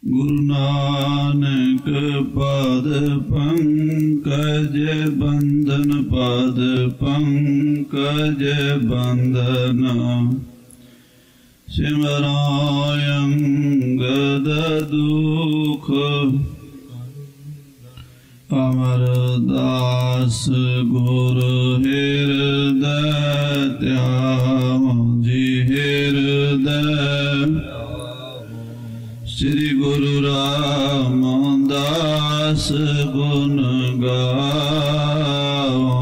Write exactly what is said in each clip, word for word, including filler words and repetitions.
गुरु नानक पाद पंकज बंधन पाद पंकज बंधन सिमरायंगद दुख अमरदास गुर हृदय त्याजी हृदय श्री गुरु रामदास गुण गाओ।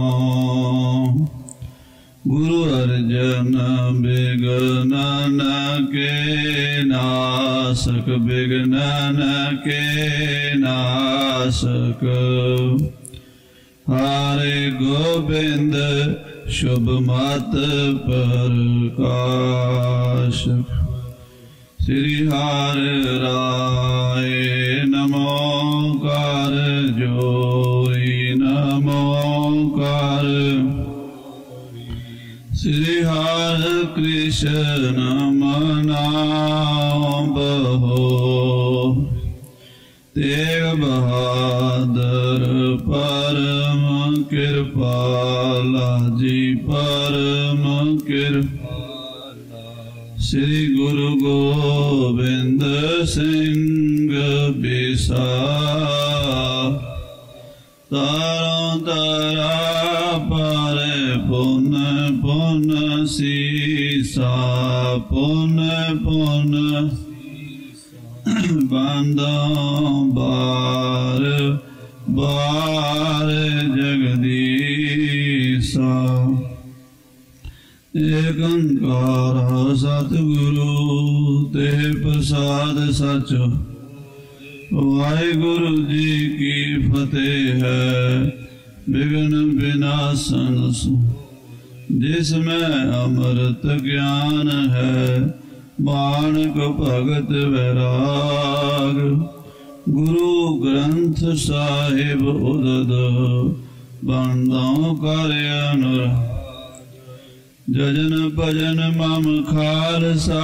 गुरु अर्जन विघ्नन के नाशक विघ्नन के नाशक हरे गोविंद शुभ मत प्रकाशक श्री हर राय नमोकार जोरी नमोकार श्री हर कृष्ण मनाओ बहो तेग बहादुर परम कृपाला जी परम कृपाला श्री गुरु गोविंद सिंह बिसा तारों तारा पर पुन पुन सीसा पुन पुन बांधो बार बार जगदीशा एक ओंकार सतगुरु ते प्रसाद सच वाहिगुरु जी की फतेह है विघ्न विनाशन जिसमें अमृत ज्ञान है मानक भगत वैराग गुरु ग्रंथ साहिब उदद बंदों कर अनुराग जजन भजन मम खालसा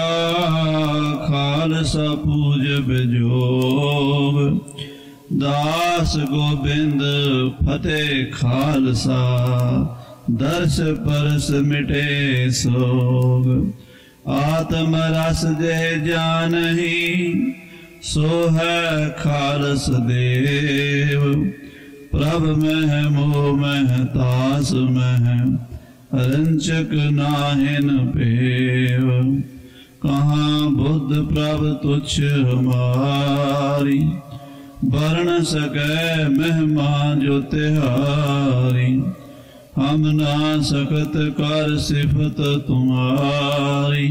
खालसा पूज बिजोग दास गोबिंद फतेह खालसा दर्श परस मिटे सोग आत्म रस जे जानही सो है खालस देव प्रभ में मोह में तास में रंचक नाहिन पेव कहाँ बुद्ध प्रभ तुच्छ हमारी वर्ण सकै महिमा जो तिहारी हम ना सकत कर सिफत तुम्हारी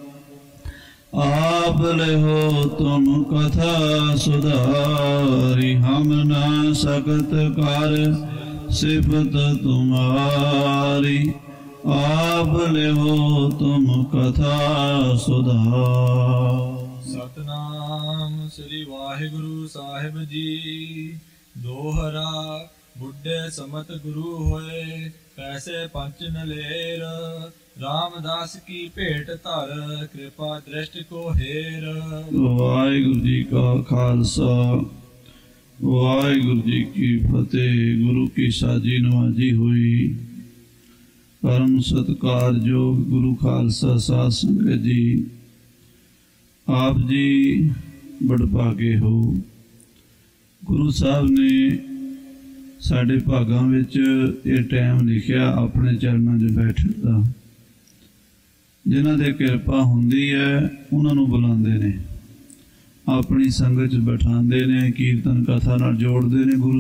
आप ले हो तुम कथा सुधारी हम ना सकत कर सिफत तुम्हारी आप ले हो तुम कथा सुधार। सतनाम श्री वाहिगुरु साहिब जी दोहरा बुढ़े समत गुरु होए कैसे पंच नलेर रामदास की भेंट धर कृपा दृष्टि को हेर। वाहिगुरु जी का खालसा वाहिगुरु जी की फतेह। गुरु की साजी नवाजी हुई परम सत्कार जो गुरु खालसा साध संगत जी आप जी बड़भागे हो। गुरु साहब ने साढ़े भागां विच ये टाइम लिखिया अपने चरणों च बैठण दा जिन्हां दे किरपा हुंदी है उन्हां नूं बुलांदे ने अपनी संगत च बैठांदे ने कीर्तन कथा नाल जोड़दे ने। गुरु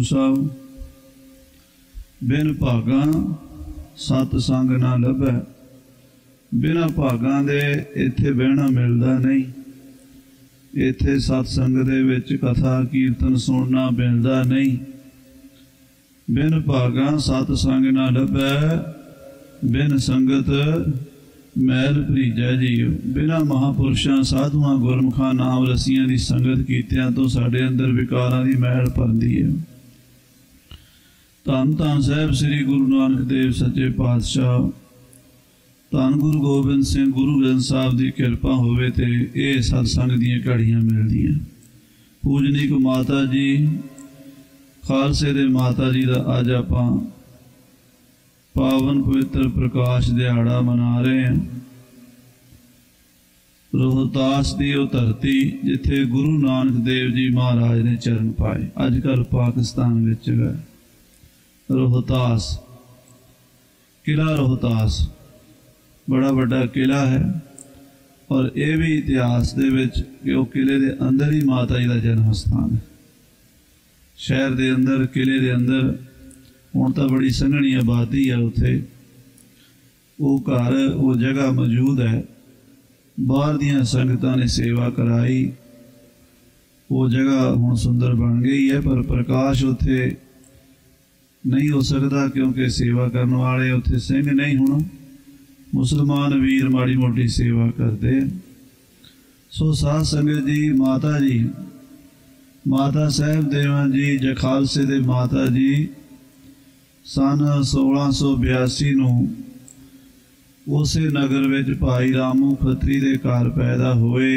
साहब बिन भागां सतसंग ना लभै बिना भागां दे इत्थे बहना मिलदा नहीं इत्थे सतसंग दे विच कथा कीर्तन सुनना मिलदा नहीं। बिन भागां सतसंग ना लभै बिन संगत मैल भरीजा जी। बिना महापुरुषां साधुआं गुरमुखां नाम रसियां दी संगत कीतियां तो साडे अंदर विकारां दी मैल भरदी है। धन धन साहिब श्री गुरु नानक देव सच्चे पातशाह धन गुरु गोबिंद सिंह गुरु ग्रंथ साहब की कृपा होवे ते ये सत्संग दीयां घड़ियां मिलदियां। पूजनीक माता जी खालसे दे माता जी का अज आपां पावन पवित्र प्रकाश दिहाड़ा मना रहे हैं। रोहतास की वो धरती जिथे गुरु नानक देव जी महाराज ने चरण पाए, अजकल पाकिस्तान विच है रोहतास, किला रोहतास बड़ा बड़ा किला है। और ये भी इतिहास दे विच कि वो किले दे अंदर ही माता जी का जन्म स्थान है। शहर दे अंदर किले दे अंदर हुण तां बड़ी संघनी आबादी है, उत्थे वो घर वो जगह मौजूद है। बाहर दियां संगतां ने सेवा कराई, वो जगह हुण सुंदर बन गई है, पर प्रकाश उत्थे नहीं हो सकता क्योंकि सेवा करने वाले उत्थे सिंह नहीं होना। मुसलमान वीर माड़ी मोटी सेवा करते। सो साध संगत जी, माता जी माता साहब देवा जी जखालसे दे माता जी सन सोलह सौ बयासी नूं उसे नगर विच भाई रामू खत्री दे घर पैदा होए।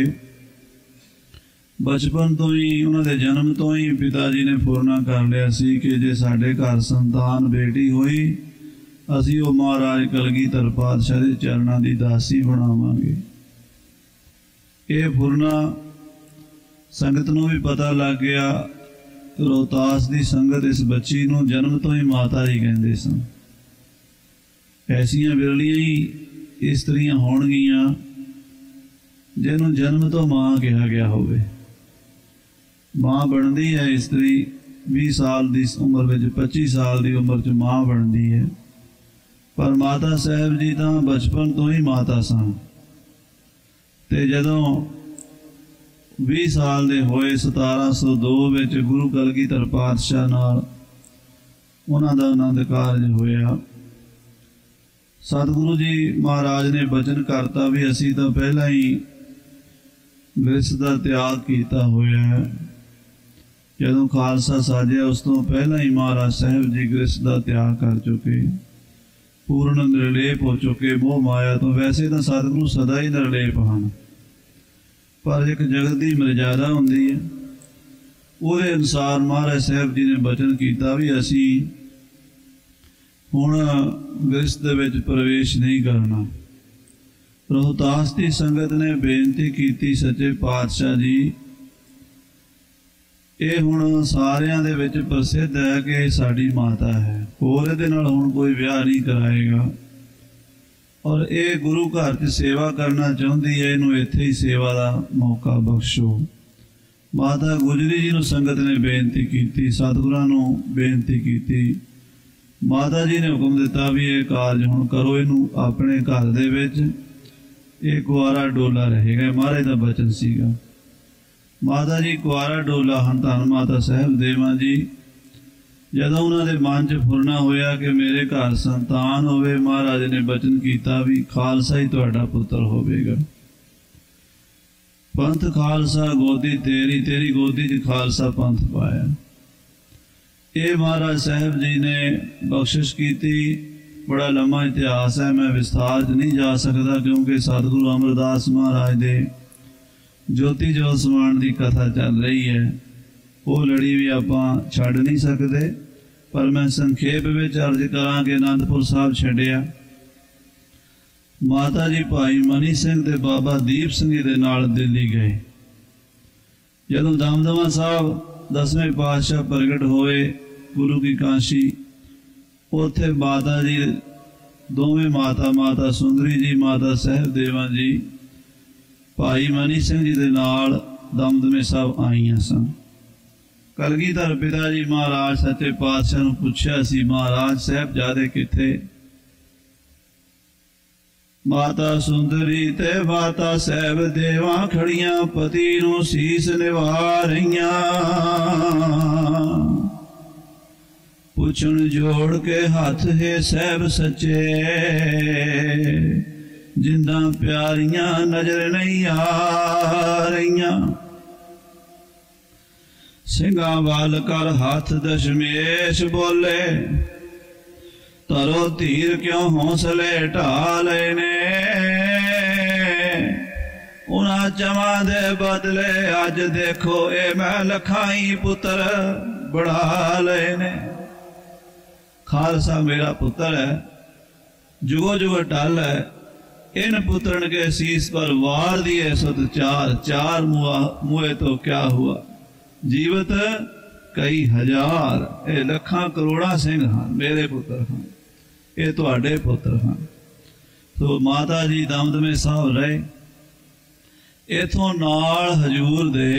बचपन तो ही उन्होंने जन्म तो ही पिता जी ने फुरना कर लिया सी कि जे साडे घर संतान बेटी होई असी वो महाराज कलगीधर पातशाह के चरणों की दासी बनावांगे। ये फुरना संगत नूं भी पता लग गया। रोहतास की संगत इस बच्ची नूं जन्म तो ही माता जी कहते सन। ऐसियां बिरलियां ही इस्त्रियां होणगियां जिन्हों जन्म तो मां कहा गया होवे। मां बनती है इस्त्री बीस साल की उम्र में, पच्चीस साल की उम्र च मां बनती है। पर माता साहब जी तो बचपन तो ही माता सन। ते जदों बीस साल दे होए सतारह सौ दो विच गुरु कलगीधर पातशाह नाल उन्हां दा आनंद कारज होया। सतगुरु जी महाराज ने बचन करता भी असी तो पहला ही गृहस्थ का त्याग किया होया है। जदों खालसा साजिया उस तो पहला ही महाराज साहब जी गृहस्थ का त्याग कर चुके, पूर्ण निर्लेप हो चुके मोह माया तो। वैसे तो सतगुरु सदा ही निर्लेप हैं, पर एक जगत की मर्यादा होंदी है। वो अनुसार महाराज साहब जी ने बचन किया भी असी हुण गृहस्थ दे विच प्रवेश नहीं करना। रोहतास की संगत ने बेनती की सच्चे पातशाह जी, ये हुण सारियां दे विच प्रसिद्ध है कि साडी माता है, होर इहदे नाल हुण कोई ब्याह नहीं कराएगा। और ये गुरु घर च सेवा करना चाहती है, इनू इत्थे ही सेवा का मौका बख्शो। माता गुजरी जी नूं संगत ने बेनती की, सतगुरां नूं बेनती की। माता जी ने हुक्म दिता भी ये कारज हुण करो, इनू अपने घर दे विच एक कुआरा डोला रहेगा। महाराज का बचन सीगा। माता जी कुआरा डोला हन धन माता साहब देवा जी। जदों उन्होंने मन च फुरना होया कि मेरे घर संतान होवे, महाराज ने बचन किया भी खालसा ही तुहाडा पुत्र होवेगा। पंथ खालसा गोदी तेरी, तेरी गोदी च खालसा पंथ पाया। ये महाराज साहब जी ने बख्शिश की। बड़ा लंबा इतिहास है, मैं विस्तार च नहीं जा सकता क्योंकि सतगुरु अमरदास महाराज दे ज्योति जोत समान की कथा चल रही है। वो लड़ी भी आपां छड्ड नहीं सकते, पर मैं संखेप में अर्ज करा कि आनंदपुर साहब छड्डिया। माता जी भाई मनी सिंह ते बाबा दीप सिंह दे नाल दिल्ली गए। जदों दमदमा साहब दसवें पातशाह प्रगट होए गुरु की काशी, उत्थे माता जी दोवें माता माता सुंदरी जी माता साहब देवा जी भाई मनी सिंह जी दे नाल दमदमे साहब आईयां सन। कलगीधर पिता जी महाराज सच्चे पातशाह नूं पुछया सी, महाराज साहब जादे किथे? माता सुंदरी ते माता साहब देवा खड़ियां पति नूं सीस निवा रहियां। पुछण जोड़ के हाथ है साहब सच्चे, जिंदा प्यारियां नजर नहीं आ रहियां। सिंगा वाल कर हाथ दशमेश बोले, तरो तीर क्यों हौसले ढाले ने। उन्हां चवां दे बदले अज देखो ए मैं लखाई पुत्र बढ़ा लए ने। खालसा मेरा पुत्र है, जुगो जुगो टल है, इन पुत्रन के शीस पर वार दिए सुत चार, चार मुआ मुए तो क्या हुआ, जीवत कई हजार। ये लखा करोड़ा सिंह हाँ मेरे पुत्र हाँ, ये तुहाडे पुत्र हाँ। तो माता जी दमदमे साहब रहे, इथों नाल हजूर दे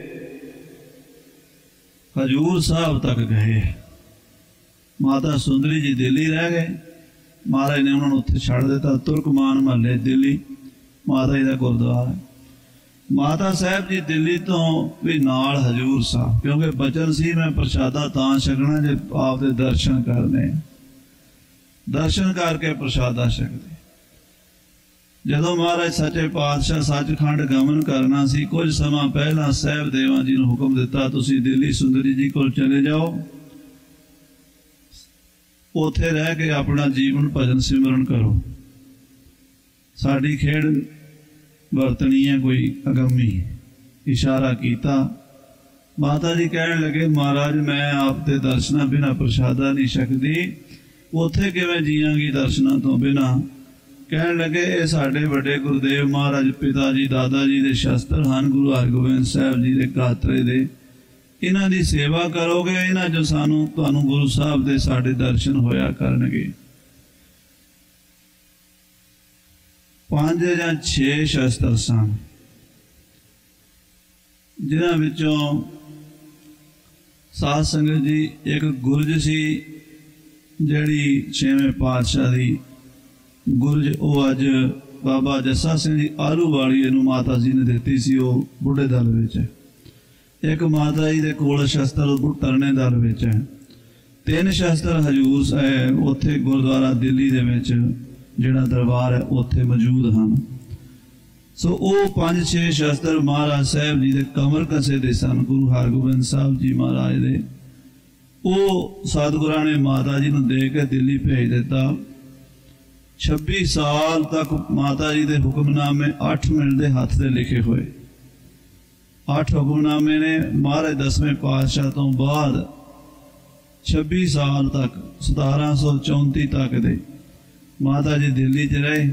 हजूर साहब तक गए। माता सुंदरी जी दिल्ली रह गए, महाराज ने उन्होंने उत्थे छड़ दिता। तुर्कमान महल्ले दिल्ली माता जी का गुरुद्वारा है। माता साहब जी दिल्ली तो भी नाल हजूर साहब, क्योंकि बचन सी मैं प्रसादा तां छकना जे आपके दर्शन करने, दर्शन करके प्रसादा छकदे। जदों महाराज सच्चे पातशाह सचखंड गमन करना सी, कुछ समा पहला साहब देवा जी ने हुक्म दिता, तुसी दिल्ली सुंदरी जी को चले जाओ, उत्थे रह के अपना जीवन भजन सिमरन करो, साड़ी खेड़ वरतनी है कोई अगमी। इशारा किया। माता जी कहने लगे, महाराज मैं आपके दर्शना बिना प्रसादा नहीं छकदी, उत्थे किवें जीआंगी दर्शना तो बिना। कहने लगे, ये साडे बड़े गुरुदेव महाराज पिता जी दादा जी दे शस्त्र हन, गुरु हरगोबिंद साहब जी दे गात्रे दे, इन्हां दी सेवा करोगे, इन्हां जो सानू तुहानू गुरु साहब दे साडे दर्शन होया करनगे। पांच या छे शस्त्र सन, जिन्हां विचों साध संगत जी एक गुरज सी, जिहड़ी छेवें पातशाह दी गुरज, वो अज बाबा जस्सा सिंह जी आलू वाली इनू माता जी ने दिती सी, वो बुढ़े दल विच है। एक माता जी दे कोल शस्त्र तरने दल विच है। तीन शस्त्र हजूर साहब उत्थे गुरुद्वारा दिल्ली दे विच जिहड़ा दरबार है उत्थे मौजूद हैं। सो वो पांच छे शस्त्र महाराज साहब जी दे कमर कसे दे सन, गुरु हरगोबिंद साहब जी महाराज दे। वो सतगुरां ने माता जी नूं दे के दिल्ली भेज दिता। छब्बी साल तक माता जी दे हुक्मनामे अठ मिनट के हथ से लिखे हुए, अठ हुक्मनामे ने महाराज दसवें पातशाह तो बाद छब्बी साल तक सतारह सौ चौंती तक दे माता जी दिल्ली च रहे।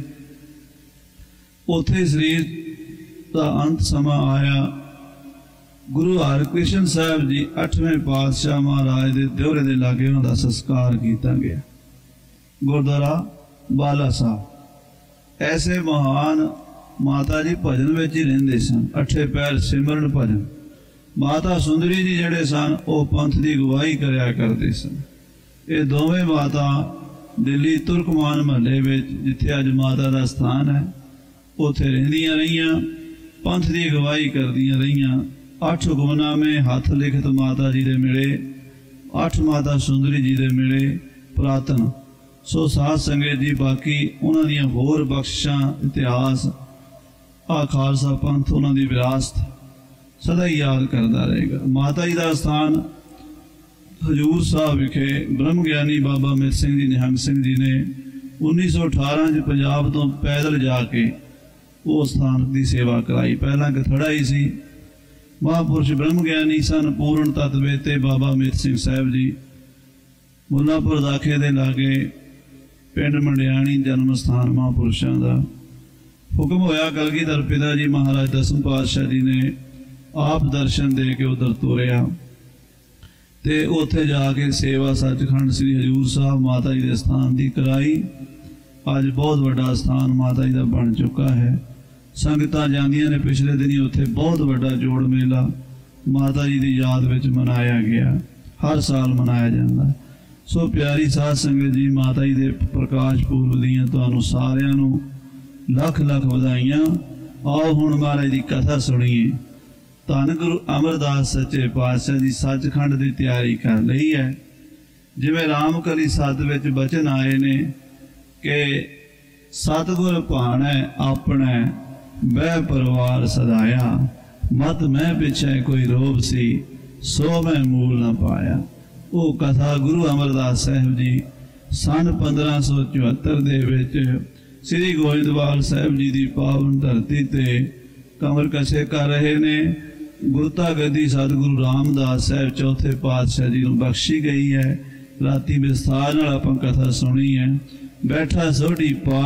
उत्थे शरीर का अंत समा आया। गुरु हरकृष्ण साहब जी अठवें पातशाह महाराज के दियोरे के लागे उन्होंने संस्कार किया गया, गुरुद्वारा बाला साहब। ऐसे महान माता जी भजन में ही रहिंदे सन, अठे पैर सिमरन भजन। माता सुंदरी जी जड़े सन वो पंथ की अगवाई करया करते सन। ये दोवें माता दिल्ली तुर्कमान महल्ले में जिथे अज माता का स्थान है उत्थे रहिंदियां रहियां, पंथ की अगवाई करदियां रहियां। अठ हुक्मनामे हथ लिखत माता जी दे मिले, अठ माता सुंदरी जी दे मिले पुरातन। सो साध संगत जी बाकी उन्हां दियां होर बख्शिशां इतिहास आ खालसा पंथ उन्हां दी विरासत सदा ही याद करता रहेगा। माता जी का स्थान हजूर साहब विखे ब्रह्म ज्ञानी बाबा मिर सिंह जी निहंग सिंह जी ने उन्नीस सौ अठारह च पंजाब तो पैदल जाके वो स्थान की सेवा कराई। पहला कथड़ा ही सी। महापुरुष ब्रह्म ज्ञानी सन पूर्ण तत्वेते बाबा मिर सिंह साहब जी मुल्लापुर दाखे दे लागे पिंड मंडियाणी जन्म स्थान महापुरुषों का। हुक्म होया कलगीधर पिता जी महाराज दसम पातशाह जी ने आप दर्शन दे के उधर तुरिया ते उत्थे जाके सेवा सचखंड श्री हजूर साहब माता जी के स्थान की कराई। अज बहुत बड़ा स्थान माता जी का बन चुका है। संगतां जांदियां ने। पिछले दिनी उत्थे बहुत बड़ा जोड़ मेला माता जी की याद में मनाया गया, हर साल मनाया जाता है। सो प्यारी साध संगत जी, माता जी के प्रकाश पूर्व दियां तुहानूं सारियां नूं लख लख वधाइयां। आओ हुण महाराज की कथा सुनीए। धन गुरु अमरदास सच्चे पातशाह जी सचखंड की तैयारी कर ली है। जिवें रामकली सत विच बचन आए ने कि सतगुर भाणै आपणै बह परिवार सदाया, मत मैं पिछे कोई रोब सी सो मैं मूल न पाया। वो कथा गुरु अमरदास साहब जी सन पंद्रह सौ चौहत्तर दे विच श्री गोविंदवाल साहब जी की पावन धरती ते कमर कसे कर रहे ने। गुरता गद्दी सतगुरु रामदास साहब चौथे पातशाह जी को बख्शी गई है। राती विस्तार नाल आपां कथा सुनी है। बैठा सोढ़ी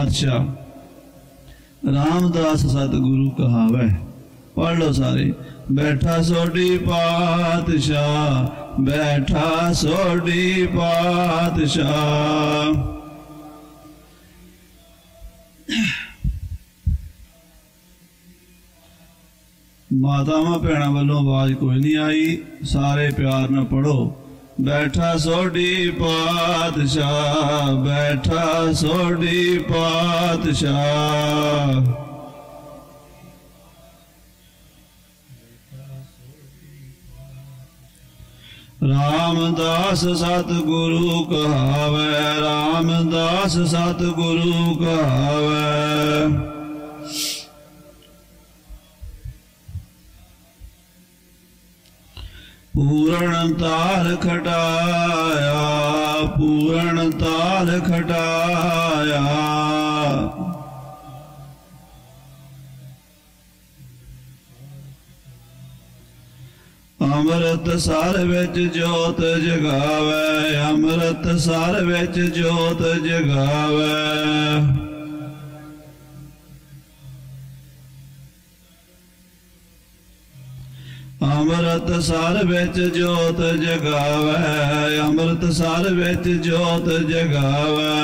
पातशाह रामदास सतगुरु कहावै। पढ़ लो सारे। बैठा सोढ़ी पातशाह, बैठा सोढ़ी पातशाह। मातावां भैणां वालों आवाज कोई नहीं आई, सारे प्यार न पढ़ो। बैठा सोढ़ी पातशाह, बैठा सोढ़ी पातशाह। रामदास सतगुरु कहावै, रामदास सतगुरु कहावै। पूरण ताल खटाया, पूरण ताल खटाया। अमृत सर विच जोत जगावै, अमृत सर विच जोत जगावै। अमृत सर विच जोत जगावै, अमृत सर विच जोत जगावै।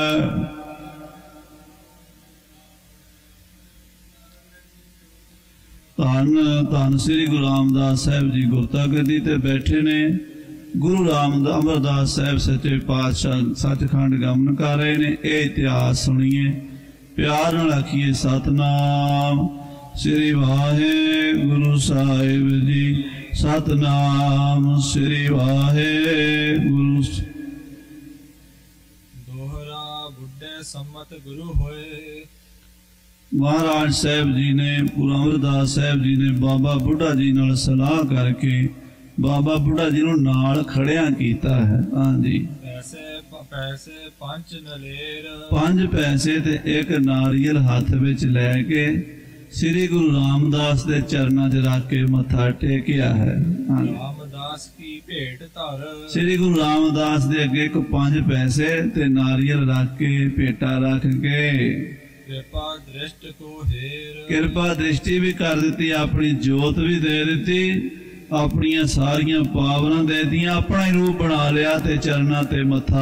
धन धन श्री गुरु रामदास साहब जी गुरता गद्दी ते बैठे ने। गुरु रामदास अमरदास साहब सच्चे पातशाह सचखंड गमन कर रहे ने। ये इतिहास सुनिए, प्यार नाल आखिए सतनाम श्री वाहे गुरु साहिब जी, सतनाम श्री वाहे गुरु। दोहरा बुढ़े सम्मत गुरु होए। महाराज साहब जी ने, गुरु अमरदास साहब जी ने बाबा बुढ़ा जी नाल सलाह करके बाबा बुढ़ा जी नूं नाल खड़िया कीता है। हाँ जी। पैसे पैसे पंज नलेर, पंज पैसे ते एक नारियल हाथ विच लैके श्री गुरु रामदास दे चरनां च रख के मत्था टेकिया है। हाँ। रामदास की भेंट धर। श्री गुरु रामदास दे अगे को पंज पैसे ते नारियल रख के भेटा रख के कृपा दृष्टि को हेर। कृपा दृष्टि भी कर दी, अपनी जोत भी दे दी, अपनियां सारियां पावरां दे दियां, अपना ही रूप बना लिया ते चरना ते मथा।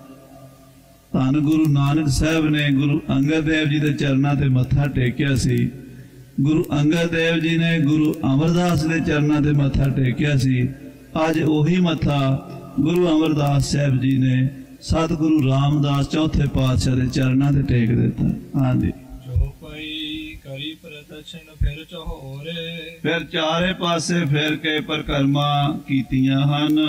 धन गुरु नानक साहब ने गुरु अंगद देव जी दे चरना ते मथा टेकिया सी। गुरु अंगद देव जी ने गुरु अमरदास दे चरना ते मथा टेकिया सी। अज ओही मथा गुरु अमरदास साहब जी ने सतगुरु रामदास चौथे पातशाह के चरणों से टेक देता। हाँ जी। जो कोई करी प्रदक्षिण फिर चहोरे, फिर चारे पासे फिर के परिक्रमा कीतियां हन।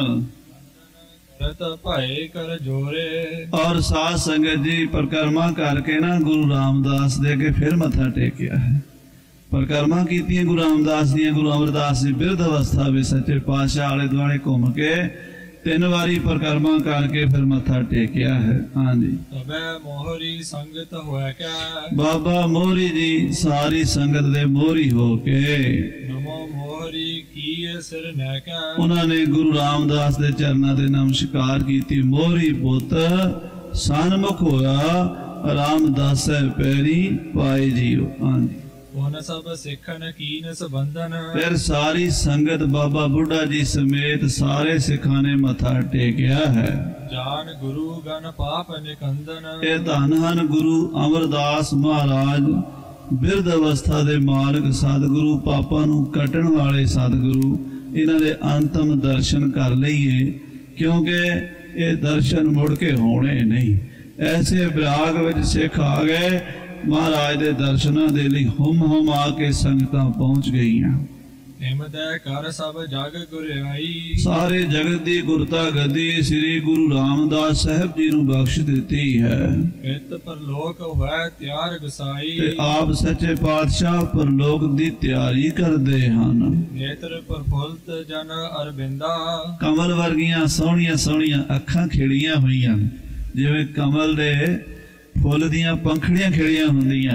करत भाए कर जोरे। और साध संगत जी परिक्रमा करके ना गुरु रामदास दे के फिर मत्था टेकिया है। परिक्रमा कीतियां गुरु रामदास दियां। गुरु अमरदास जी बिरध अवस्था में सच्चे पातशाह आले दुआले घूम के तीन बारी परिक्रमा करके फिर मत्था टेकिया है। हाँ जी। तबे मोहरी संगत होया क्या, बाबा मोहरी जी सारी संगत दे मोहरी होके नमो मोहरी की सिर नैका। उन्होंने गुरु रामदास दे चरणों ते नमस्कार की। मोहरी पुत सन्मुख होया रामदास पैरी पाए जीओ। हाँ जी। उन सब सिखन कीन संबंधन। फिर सारी संगत बाबा बुढ़ा जी समेत सारे सिखा ने मथा टेकिया है। जान गुरु गण पाप निकंदन। ये धन हन गुरु अमरदास महाराज बिरध अवस्था दे मालक सतगुरु, पापा नू कटण वाले सतगुरु। इन्हां दे अंतिम दर्शन कर लईए, क्योंकि ये दर्शन मुड़ के होने नहीं। ऐसे विराग विच सिख आ गए, महाराज दे दर्शनां दे लई हुम हुम आके संगतां पहुंच गईयां। हिमदे कर सब जग गुरियाई। सारे जगत दी गुरता गद्दी श्री गुरु रामदास साहब जी नूं बख्श दिती है। इत परलोक होए त्यार गसाई। ते आप सच्चे पातशाह परलोक दी तैयारी करदे हन। नेत्र प्रफुल्लत जन अरबिंदा। कमल वर्गियां सोहणियां सोहणियां अखां खिड़ियां होईयां, जिवें कमल दे फुल दियां पंखड़ियां खिड़ियां हुंदियां,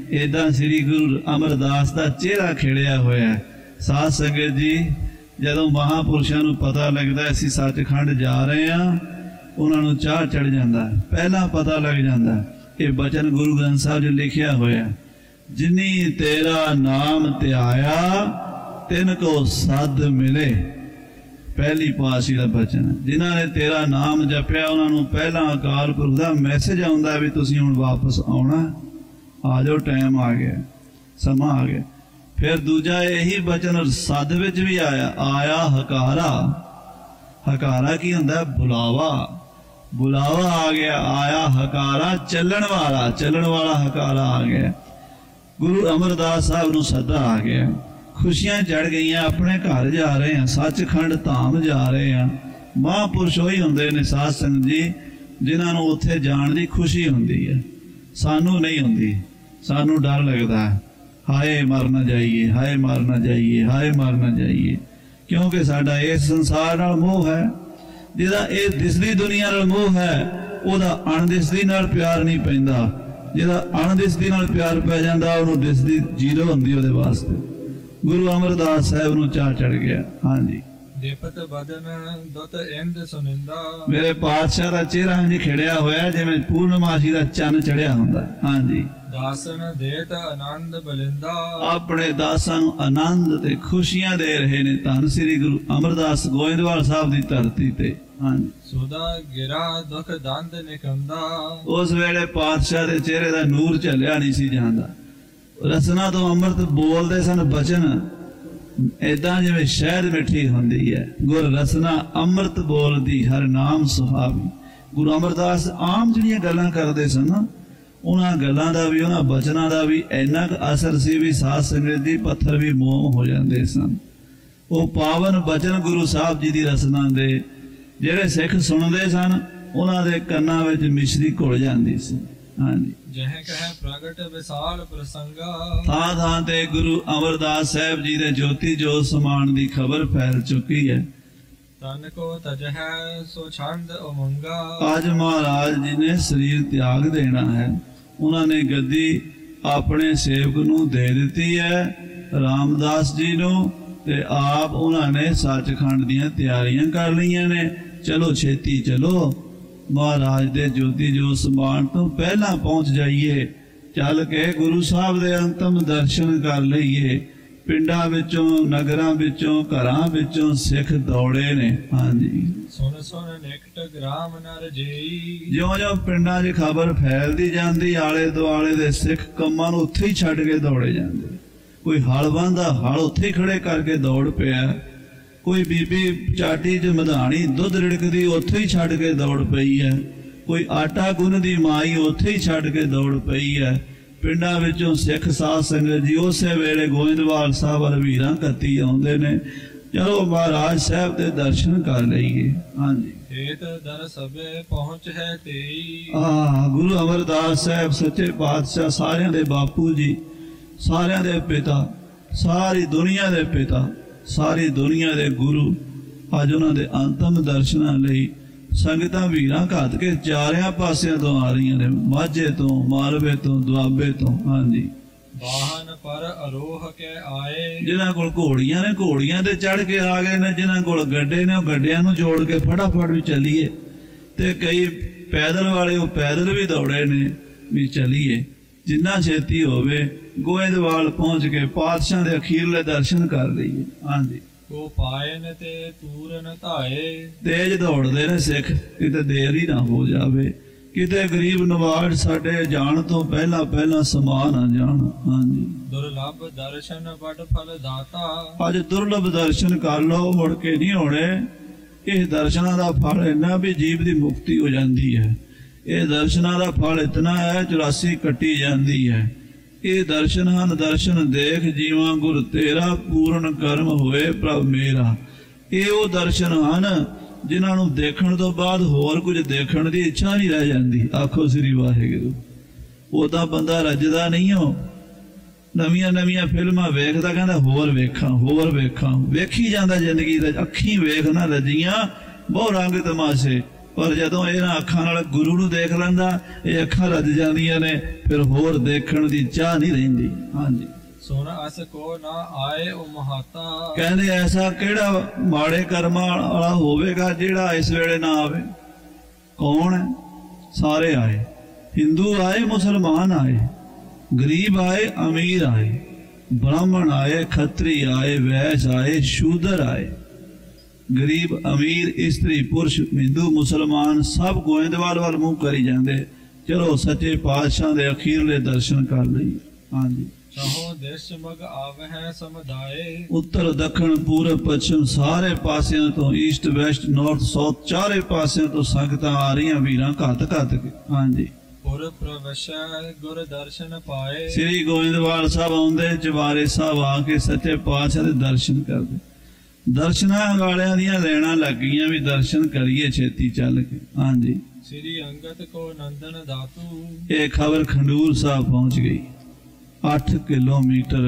इदा श्री गुरु अमरदास का चेहरा खिड़िया होया। साध संगत जी जदों महापुरुषों को पता लगता असीं सचखंड जा रहे हैं, उन्होंने चाह चढ़ जाता, पहला पता लग जाता। ये बचन गुरु ग्रंथ साहब जो लिखिया होया, जिनी तेरा नाम त्याया तिन को सद मिले। पहली पासी का बचन, जिन्होंने तेरा नाम जपया उन्होंने पहला अकाल पुरख का मैसेज आता भी तुसीं हुण वापस आना, आ जाओ, टाइम आ गया, समा आ गया। फिर दूजा यही बचन सद विच भी आया, आया हकारा। हकारा की हुंदा? बुलावा। बुलावा आ गया, आया हकारा, चलन वाला, चलन वाला हकारा आ गया। गुरु अमरदास साहब नूं सदा आ गया, खुशियां चढ़ गई, अपने घर जा रहे हैं, सचखंड धाम जा रहे हैं। महापुरुष ही होंदे ने साध संगत जी जिन्होंने उत्थे जाण दी खुशी होंदी है, सानू नहीं होंदी। सानू डर लगता है, हाय मर ना जाइए, हाय मर ना जाइए, हाय मर ना जाइए, क्योंकि साडा इस संसार नाल मोह है। जिहदा ये दिसदी दुनिया नाल मोह है, उहदा अणदिसदी नाल प्यार नहीं पैंदा। जिहदा अणदिसदी नाल प्यार पै जांदा, उहनूं दिसदी जीरो हुंदी उहदे वास्ते। गुरु अमरदास साहब नूं चाह चढ़ गया। हाँ जी, देपत बदन दुत इंद सुनिंदा। मेरे पातशाह का चेहरा इंज खिड़िया होया जिवें पूर्णमासी का चन्न चढ़िया हुंदा। हाँ जी, दासन देत आनंद बलिंदा। अपने दासां नूं आनंद ते खुशियां दे रहे ने धन श्री गुरु अमरदास गोइंदवाल साहब की धरती ते। हाँ जी, सुदा गिरा दुख दंद निकंदा। उस वेले पातशाह के चेहरे का नूर झलिया नहीं सी जांदा। रसना तो अमृत बोलते सन बचन, इदा जिवें शहद मिठी होंदी है। गुर रसना अमृत बोलदी हर नाम सुहावी। गुरु अमरदास आम जिहड़ियां गल्लां करदे सन, उन्हां गल्लां दा भी उन्हां बचनां दा भी इन्ना क असर सी भी साध संगत दी पत्थर भी मोम हो जांदे सन। वो पावन बचन गुरु साहब जी दी रसना दे जिहड़े सिख सुणदे सन, उन्हां दे कन्नां विच मिश्री घुल जांदी सी। हाँ जी, जह कह प्रगट विशाल प्रसंगा। थां थां ते गुरु अमरदास साहब जी दे ज्योति जोत समान दी खबर फैल चुकी है। तन को तजह सो छंद उमंगा। आज महाराज जी ने शरीर त्याग देना है, उन्होंने गद्दी अपने सेवक नूं दे दिती है, रामदास जी नूं, ते आप उन्होंने सचखंड दीयां तैयारियां कर लईयां ने। चलो छेती चलो, महाराज दे ज्योति जो समान तो पहला पहुंच जाइए, चल के गुरु साहब दे अंतिम दर्शन कर लईए। पिंडां विचों नगरां विचों घरां विचों सिख दौड़े ने। हाँ जी, सुन सुन निकट ग्राम नर जेई। ज्यों ज्यों पिंडां च खबर फैलदी जांदी, आले दुआले दे सिख कम्मां नूं उत्थे ही छड्ड के दौड़े जांदे। कोई हल बांधा, हल उत्थे ही खड़े करके दौड़ पिया। कोई बीबी चाटी च मधानी दुध रिड़कदी, उत्थे ही छड्ड के दौड़ पई है। कोई आटा गुनदी माई, उत्थे ही छड्ड के दौड़ पई है। पिंडां विचों सिख साध संगत जी उस वेले गोइंदवाल साहब वल वीरां कत्ती आउंदे ने। चलो महाराज साहब दे दर्शन कर लईए। हाँ जी, हेत दर सबे पहुंच है तेई। हाँ, गुरु अमरदास साहब सच्चे पातशाह, सारियां दे बापू जी, सारियां दे पिता, सारी दुनिया दे पिता, सारी दुनिया दे गुरु, अज उन्हां दे अंतिम दर्शनां लई संगतां वीरां घत के चारियां पासियां तो आ रही ने, माझे तो, मालवे तो, दुआबे तो। हाँ जी, वाहन पर आरोह के आए। जिन्हां कोल घोड़ियां ने घोड़ियां ते चढ़ के आ गए ने, जिन्हां कोल गड्डे ने गड्डियां नूं जोड़ के फटाफट भी चलीए, ते कई पैदल वाले वो पैदल भी दौड़े ने भी चलीए। जिन्ना छेती होवे गोइंदवाल पहुंच के पातशाह दे अखीरले दर्शन कर लईए। हाँ जी, को पाए न ते तूरन धाए। तेज दौड़दे ने सिख, किते देर ही ना हो जावे, किते गरीब नवाज साडे जान तो पहला पहला समा ना जान। हाँ जी, दुर्लभ दर्शन बड़ फल दाता। अज दुर्लभ दर्शन कर लो, मुड़ के नहीं होने। इस दर्शनां दा फल इन्ना भी जीव दी मुक्ति हो जाती है। ये दर्शनां दा फल इतना है, चौरासी कट्टी जाती है। ये दर्शन हन दर्शन देख जीवा गुर तेरा, पूर्ण कर्म होए प्रभ मेरा। ये वो दर्शन हन जिन्होंने देखने तो बाद होर कुछ देखने की इच्छा नहीं रह जाती। आखो श्री वाहिगुरू। वो तो बंदा रजदा नहीं हो, नवियां नवियां फिल्मां वेखदा कहंदा होर वेखां होर वेखां, वेखी जांदा जिंदगी दा। अखीं वेख ना रजियां बहु रंग तमाशे, पर जदों इन्हां अखां नाल गुरु नूं देख लैंदा ये अखां रज जांदियां ने, फिर होर देखण दी चाह नहीं रहिंदी। हाँ जी। सुन अस को ना आए ओ महाता, कहंदे ऐसा किहड़ा माड़े कर्मां वाला होवेगा जिहड़ा इस वेले ना आवे। कौन है? सारे आए, हिंदू आए, मुसलमान आए, गरीब आए, अमीर आए, ब्राह्मण आए, खत्री आए, वैश्य आए, शूद्र आए, गरीब अमीर, स्त्री पुरुष, हिंदू मुसलमान सब गोइंदवाल वाल मुंह करी जाते। चलो सच्चे पातशाह दे अखीरले दर्शन कर लईए। हाँ जी। चाहो देश मग आवह समुदाय, उत्तर दक्षिण पूरब पश्चिम सारे पासियों तो, ईस्ट वेस्ट नॉर्थ साउथ चारे पासियों तो संगतां आ रही वीरां घत घत के। हाँ जी। पुर प्रवेश गुर दर्शन पाए, श्री गोविंदवाल साहब आउंदे, चवारे साहब आके सच्चे पातशाह दे दर्शन करदे। दर्शनां वालियां दियां लैणां लग गईयां भी दर्शन करिए छेती चल के। हाँ जी। श्री अंगत को नंदन दातू, ये खबर खंडूर साहब पहुंच गई। अठ किलोमीटर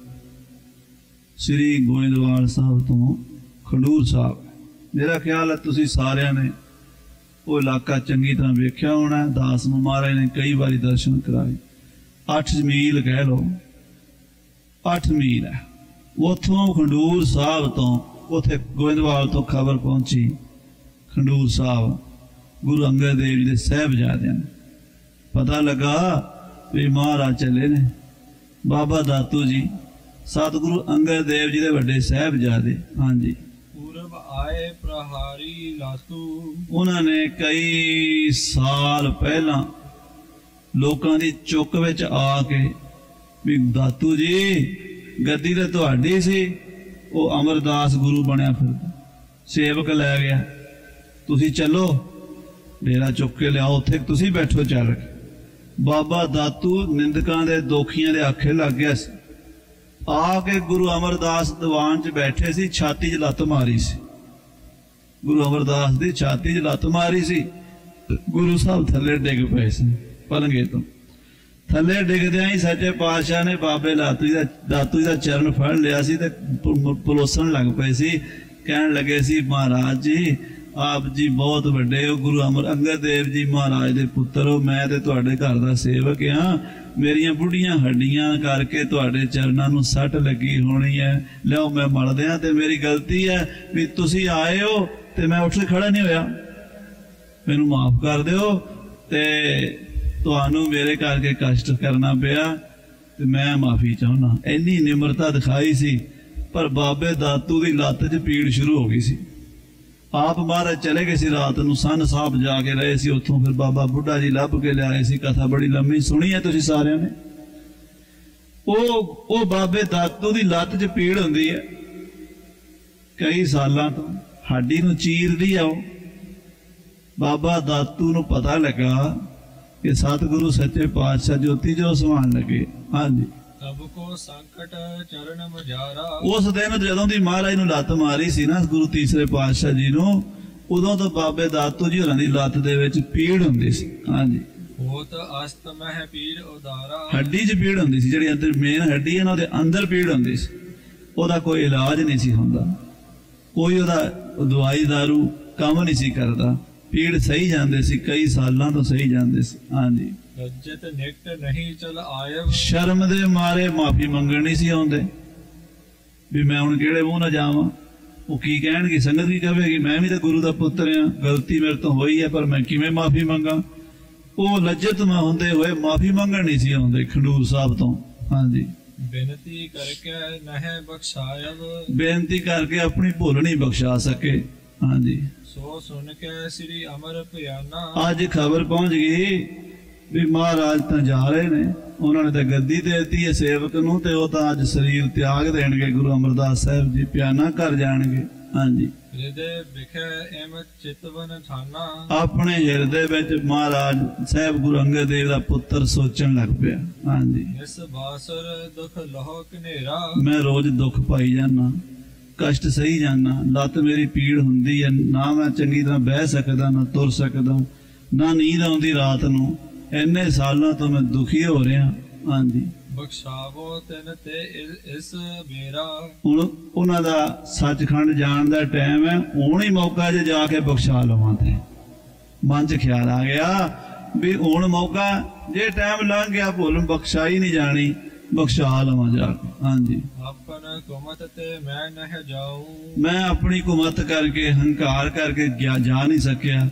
श्री गोविंदवाल साहब तो खंडूर साहब। मेरा ख्याल है तुसी सारियां ने वो इलाका चंगी तरह वेख्या होना। दास महाराज ने कई बारी दर्शन कराए। अठ मील कह लो, अठ मील है उथों खंडूर साहब तो उथे गोविंदवाल तो खबर पहुंची। खंडूर साहब गुरु अंगद देव जी के साहिबजादे पता लगा भी महाराज चले ने। बाबा दातू जी सतगुरु अंगद देव जी के वड्डे साहिबजादे। हाँ जी। पूरब आए प्रहारी लातू, उन्होंने कई साल पहला लोगों की चुक विच आके भी दातू जी गद्दी तो तुहाडी सी, वो अमरदास गुरु बनया फिर सेवक लै गया, तुसी चलो डेरा चुक के लियाओ, उत्थे तुसी बैठो चल के। बाबा दातू निंदकां दे दोखियां दे आखे लग गया सी। आके गुरु अमरदास दीवान च बैठे सी, छाती च लत्त मारी सी। गुरु अमरदास दी छाती च लत्त मारी सी। गुरु साहब थले डिग पे सी पलंगे तो। थले डिगदियां ही सच्चे पातशाह ने बाबे दातू जी दा दातू जी दा चरण फड़ लिया सी ते पलोसण लग पे सी। कहन लगे सी महाराज जी आप जी बहुत वड्डे हो, गुरु अमर अंगद देव जी महाराज दे पुत्र हो, मैं ते तुहाडे घर दा सेवक हाँ। मेरियां बुढ़ियां हड्डियां करके तुहाडे चरणां नूं सट लगी होनी है, लियाओ मैं मल दियां। ते मेरी गलती है भी तुसी आए हो ते मैं उठ के खड़ा नहीं होया, मैनूं माफ कर दिओ। ते तुहानूं मेरे करके कष्ट करना पिया ते मैं माफी चाहुंदा। इन्नी निमरता दिखाई सी, पर बाबे दातू की लत्त च पीड़ शुरू हो गई सी। आप महाराज चले गए सी रात नूं, सन साहब जाके रहे सी, उत्थों फिर बाबा बुढ़ा जी लभ के लियाए सी। कथा बड़ी लंबी सुनी है तुसीं सारिआं ने। ओ ओ बाबे दातू की लत्त च पीड़ हुंदी है कई सालां तो, हड्डी नूं चीरदी आ। बाबा दातू नूं पता लगा कि सतगुरु सच्चे पातशाह ज्योति जो समान लगे। हाँ जी। सबको संकट चरण मजारा, उस दिन जदों दी महाराज नूं लत्त मारी सी ना गुरु तीसरे पातशाह जी नूं, उदों तो बाबे दातू जी होरां दी लत्त दे विच पीड़ हुंदी सी। हाँ जी। होत अस्त मह पीड़ उदारा, हड्डी च पीड़ हुंदी सी, जिहड़ी अंदर मेन हड्डी है ना उहदे अंदर पीड़ हुंदी सी। ओहदा कोई इलाज नहीं सी हुंदा, कोई ओहदा दवाई दारू काम नहीं सी करदा। पीड़ सही जांदे सी, कई सालां तो सही जांदे सी। हाँ जी। लज्जत निकट नहीं चल आयब, शर्म दे मारे माफी मंगण नहीं सी आउंदे भी मैं हुण किहड़े मूंह नाल जावां। वो की कहणगे, संगत की कहेगी मैं भी तो गुरु दा पुत्र हां, गलती मेरे तो होई है पर मैं किवें माफी मंगा। वो लज्जत में हुंदे होए माफी मंगण नहीं सी आउंदे खंडूर साहब तो। हाँ जी। बेनती करके नह बख्शायब, बेनती करके अपनी भुल नहीं बख्शा सके। हाँ जी। सो सुन के श्री अमर प्याना, अज खबर पहुंच गई भी महाराज तो जा रहे ने, उन्होंने तो गद्दी देती है सेवक नूं ते वो तो अज शरीर त्याग देणगे। गुरु अमरदास साहब जी प्याना कर जाणगे। हाँ जी। हृदय बिखे एम चितवन ठाना, अपने हृदय विच महाराज साहब गुरु अंगद देव दा पुत्र सोचण लग पिया। हाँ जी। इस बासर दुख लहो कनेरा, मैं मैं रोज दुख पाई जाना, कष्ट सही जाना, लत्त मेरी पीड़ हुंदी है, ना मैं चंगी तरह बह सकदा, ना तुर सकदा, ना नींद आउंदी रात नूं। इन्ने सालों तो मैं दुखी हो रहा। हाँ जी। बख्शावो तिन ते इस मेरा, हुण उन्हां दा सचखंड जाण दा टाइम है, हुण ही मौका जे जाके बख्शा लवां ते मन च ख्याल आ गया भी हुण मौका जे टाइम लंघ गया भुल बख्शाई नहीं जानी, बख्शा लवा जाके। हाँ जी, अपन कुमत ते मैं नह जाऊं, मैं अपनी कुमत करके हंकार करके जा, जा नहीं सकिया।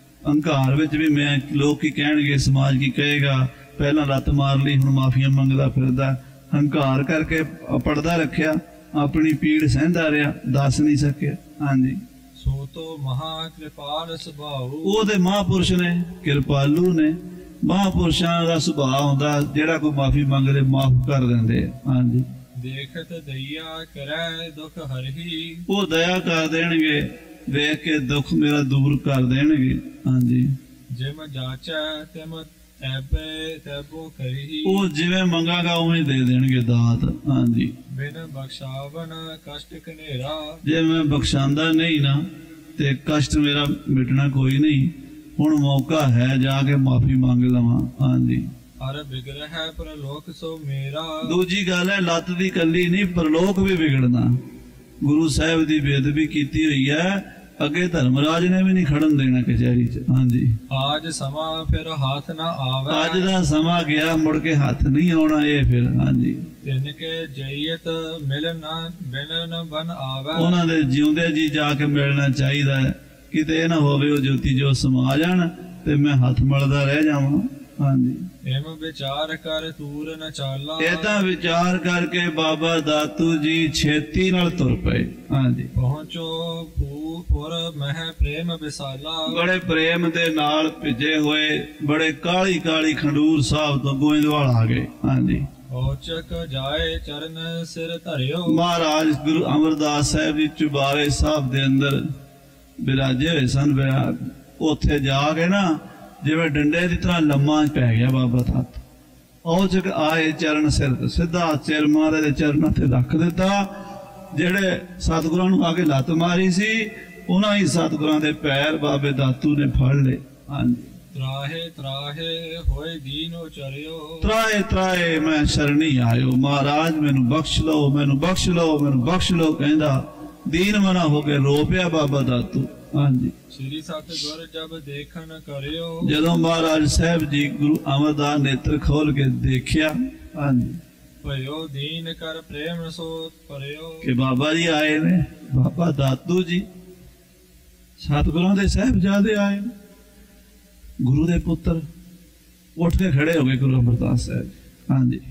हंकार विच भी मैं लोग की कहणगे, समाज की कहेगा, पहला लत मार ली हुण माफिया मंगदा फिरदा। हंकार करके पड़दा रखिया, अपनी पीड़ सहंदा रहा, दस नहीं सकिया। हाँ जी, सो तो महा कृपाल सुभाऊ, वो ते महापुरुष ने, कृपालू ने। महापुरुषों का सुभाव होंदा जेड़ा कोई माफी मंगदे माफ कर देंदे। हाँ जी, देखत दया करे दुख हरही, वो दया कर देणगे, वेख के दुख मेरा दूर कर देणगे। हाँ जी, जिम जाचा तिम तैबे तैबो करही, वो जिवें मंगागा उवें दे देणगे दात। हाँ जी, बिन बख्शावन कष्ट कनेरा, जे मैं बख्शांदा नहीं ना ते कष्ट मेरा मिटना कोई नहीं। हुण मौका है जाके माफी मांग लवां। हाँ जी, हर बिगड़ है परलोक सो मेरा, दूजी गल है लत दी कली नहीं, परलोक भी बिगड़ना। गुरु साहब दी बेदबी कीती हुई है, अगे धर्मराज ने भी नहीं खड़न देना कचहरी च। हाँ जी, आज समा फिर हाथ ना आवे, अज दा समा गया मुड़ के हाथ नहीं आना ये फिर। हाँ जी, तिनके जईयत मिलना बिन न बन आवे, उन्हां दे जिउंदे जी जाके मिलना चाहिए, किते ना होवे वो ज्योति जो समा जाण ते मैं हाथ मलदा रह जावां। हाँ जी, एम विचार कर तूर न चाला, इदा विचार करके बाबा दातू जी छेती नाल तुर पे। हाँ जी, पहुंचो फूपुर मह प्रेम विसाला, बड़े प्रेम दे नाल भिजे हुए बड़े काली काली खंडूर साहब तो गोइंदवाल आ गए। हाँ जी, औचक जाए चरण सिर धरियो, महाराज गुरु अमरदास साहब जी चुबारे साहब दे अंदर बिराजे हुए सन। उत्थे जाके ना जिवें डंडे की तरह लम्मा पै गया बाबा दत्त। औचक आए चरण सिर, सीधा सिर महाराज दे चरणों ते रख दिता। जेड़े सतगुरां नूं आके लत मारी सी, उन्हां ही सतगुरां दे पैर बाबे दातू ने फड़ ले। हाँ जी, त्राहे त्राहे होए दीन उचरियो, त्राए त्राए मैं शरणी आयो, महाराज मैनू बख्श लो, मैनू बख्श लो, मैनू बख्श लो कहंदा दीन मना हो के रो पिया बाबा दातू। हाँ जी, श्री सतगुर जब देखन करियो, जदों महाराज साहब जी गुरु अमरदास नेत्र खोल के देखिया। हाँ जी, भयो दीन कर प्रेम सो परियो, कि बाबा जी आए ने, बाबा दातू जी सतगुरां दे साहिबजादे आए ने, गुरु दे पुत्र। उठ के खड़े हो गए गुरु अमरदास साहब। हाँ जी,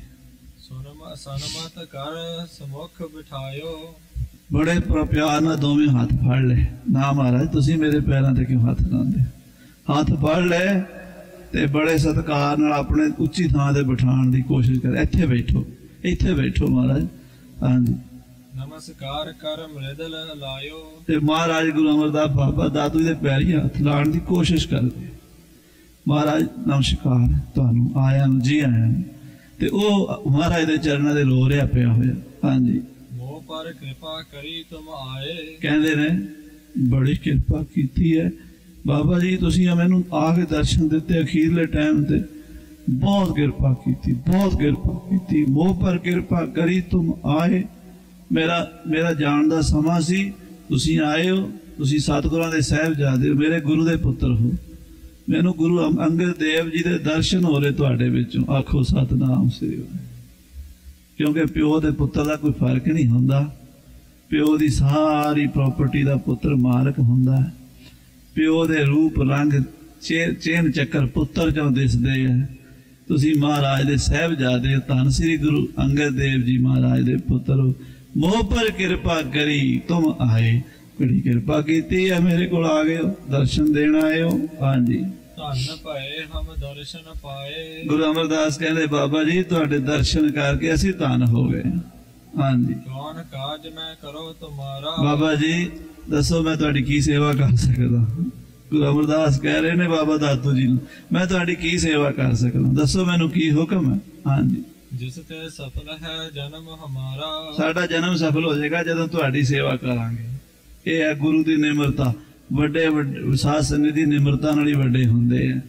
सुनम सनमत कर समुख बिठायो, बड़े प्यार नाल दोवें हाथ फड़ ले। ना महाराज तुसी मेरे पैरों ते क्यों हाथ लांदे? हाथ फड़ ले ते बड़े सत्कार नाल अपने उच्ची थां ते बिठाण दी कोशिश कर। इत्थे बैठो, इत्थे बैठो महाराज। हाँ जी, नमस्कार कर मृदल लायो, ते महाराज गुरु अमरदास बाबा दातू दे पैरी हाथ लाण दी कोशिश करदे। महाराज नमस्कार तुहानू आया नू जी आया नू। ते ओ महाराज दे चरणों दे रो रिहा पिया होया। हाँ जी, पर कृपा करी तुम आए, कहते ने बड़ी कृपा की है बाबा जी, तुसी मैनू आके दर्शन दिते अखीरले टाइम ते, बहुत कृपा की, बहुत कृपा की। मोह पर कृपा करी तुम आए। मेरा मेरा जान दा समा सी, तुसी आए हो, तुसी सतगुरां दे साहिबजादे हो, मेरे गुरु दे पुत्र हो। मैनू गुरु अंगद देव जी दे दर्शन हो रहे तुहाडे विचों। आखो सतनाम श्री वाहिगुरू। क्योंकि प्यो के पुत्र का कोई फर्क नहीं होंदा। प्यो की सारी प्रॉपर्टी का पुत्र मालक होंदा। प्यो के रूप रंग चे चेन चक्कर पुत्र चों दिसदे है। तुसी महाराज दे साहिबजादे धन श्री गुरु अंगद देव जी महाराज दे पुत्र हो। मोह पर कृपा करी तुम आए। बड़ी कृपा की है, मेरे को आ गए हो, दर्शन देना आए हो। हाँ जी, धन पाए हम दर्शन पाए। गुरु अमरदास कहते बाबा जी तुहाडे दर्शन करके असी धन हो गए। हाँ जी, कौन काज मैं करो तुम्हारा, बाबा जी दसो मैं तुहाडी की सेवा कर सकदा। गुरु अमरदास कह रहे ने बाबा दातू जी नूं, मैं तुहाडी की सेवा कर सकदा, दसो मैनू की हुक्म है। हाँ जी, जिसते सफल है जन्म हमारा, साडा जन्म सफल हो जाएगा जदों तुहाडी सेवा करांगे। ये है गुरु की निमरता। ਵੱਡੇ ਸਾਧ ਸੰਗਤ ਦੀ ਨਿਮਰਤਾ ਨਾਲ ਹੀ ਵੱਡੇ ਹੁੰਦੇ ਆ।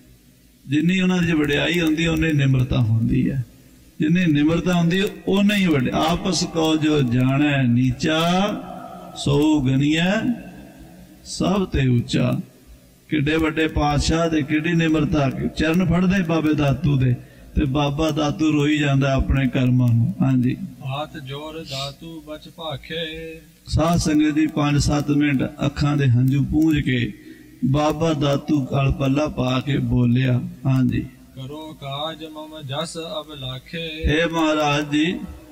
ਜਿੰਨੀ ਉਹਨਾਂ ਦੀ ਵਡਿਆਈ ਹੁੰਦੀ ਉਹਨੇ ਨਿਮਰਤਾ ਹੁੰਦੀ ਹੈ। ਜਿੰਨੀ ਨਿਮਰਤਾ ਹੁੰਦੀ ਉਹਨੇ ਹੀ ਵੱਡੇ। ਆਪਸ ਕੋ ਜੋ ਜਾਣੈ ਨੀਚਾ ਸੋ ਗਨੀਐ ਸਭ ਤੇ ਉੱਚਾ। किड्डे वड्डे पातशाह दे किड्डी निमरता चरण फड़दे बाबे दातू दे ते बाबा दातू रोई जांदा अपने कर्मां नूं। हाँ जी, हाथ जोर दातू बच भाखे। साध संगत जी पांच सत्त मिनट अखां दे हंझू पूंज के बाबा दातू गल पल्ला पा के बोलिया, हाँ जी, करो काज मम जस अब लाखे। हे महाराज जी,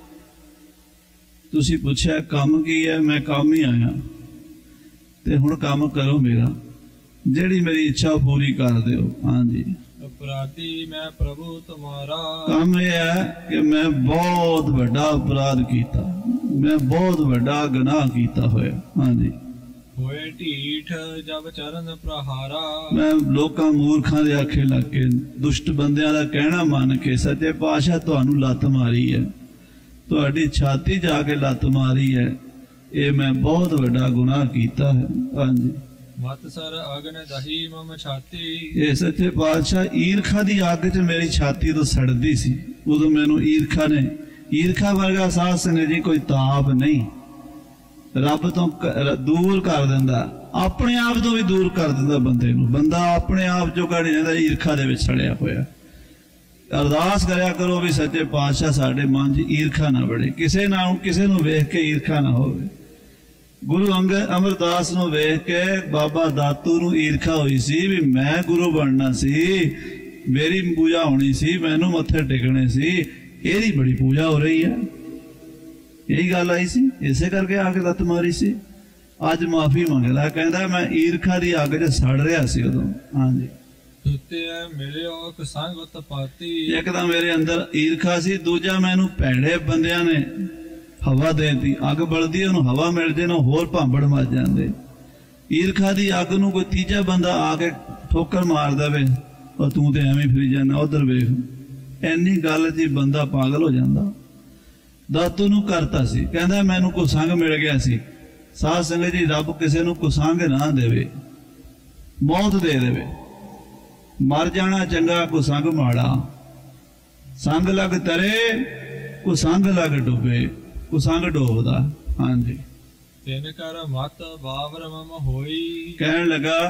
तुसी पुछया काम की है, मैं काम ही आया ते हुण काम करो मेरा, जेड़ी मेरी इच्छा पूरी कर दिओ। हाँ जी, अपराधी मैं प्रभु तुम्हारा। काम यह है कि मैं बहुत बड़ा अपराध किया, मैं बहुत बड़ा गुनाह किया होया। हाँ जी, होए ढीठ जब चरण प्रहारा। मैं लोकां मूर्खां दे आखे लग के दुष्ट बंदियां दा कहना मन के सच्चे पातशाह तुहानू लत मारी है, तुहाडी छाती जाके लत मारी है, ये मैं बहुत बड़ा गुनाह किया है। हाँ जी, मत सर अग्न दही मम छाती। ये सच्चे पातशाह ईरखा दी अग च मेरी छाती तो सड़दी सी, उदों मैनू ईरखा ने, ईरखा वर्गा साध संगत जी कोई ताप नहीं, रब तो दूर कर दिंदा, अपने आप तो भी दूर कर दिंदा बंदे नूं। बंदा अपने आप जो नहीं रहिंदा, ईरखा दे विच सड़िया होया। अरदास करया करो भी सच्चे पातशाह साडे मन च ईरखा ना बड़े, किसे नाल किसे नूं वेख के ईरखा ना होवे। गुरु अंगद अमरदास नूं वेख के बाबा दातू नूं ईरखा हुई सी भी मैं गुरु बनना सी, मेरी पूजा होनी सी, मैनू मत्थे टेकने सी, एदी बड़ी पूजा हो रही है। यही गल आई सी, इसे करके आके लत मारी सी। अज माफी मंगदा, कहंदा मैं ईरखा दी अग च सड़ रहा सी उदों। हाँ जी, एक तां मेरे अंदर ईरखा सी, दूजा मैनू भैड़े बंदियां ने हवा देती, अग बलदी उन्होंने हवा मिल जाए ना होर भांबड़ मच जाते। ईरखा दी अग नूं कोई तीजा बंदा आके ठोकर मार दे और तू तो एवं फिरी जाना उधर वेख, इन्नी गल च बंदा पागल हो जाता। दातू नूं करता सी, कहंदा मैनू कुसंग मिल गया सी। साध संगत जी, रब किसी नूं कुसंग ना देवे, मौत दे देवे, मर जाना चंगा कुसंग माड़ा। संग लग तरे कुसंग लग डुबे, कुसंग डोबदा। हाँ जी, तिन कर मत बावर मम होई। कहन लगा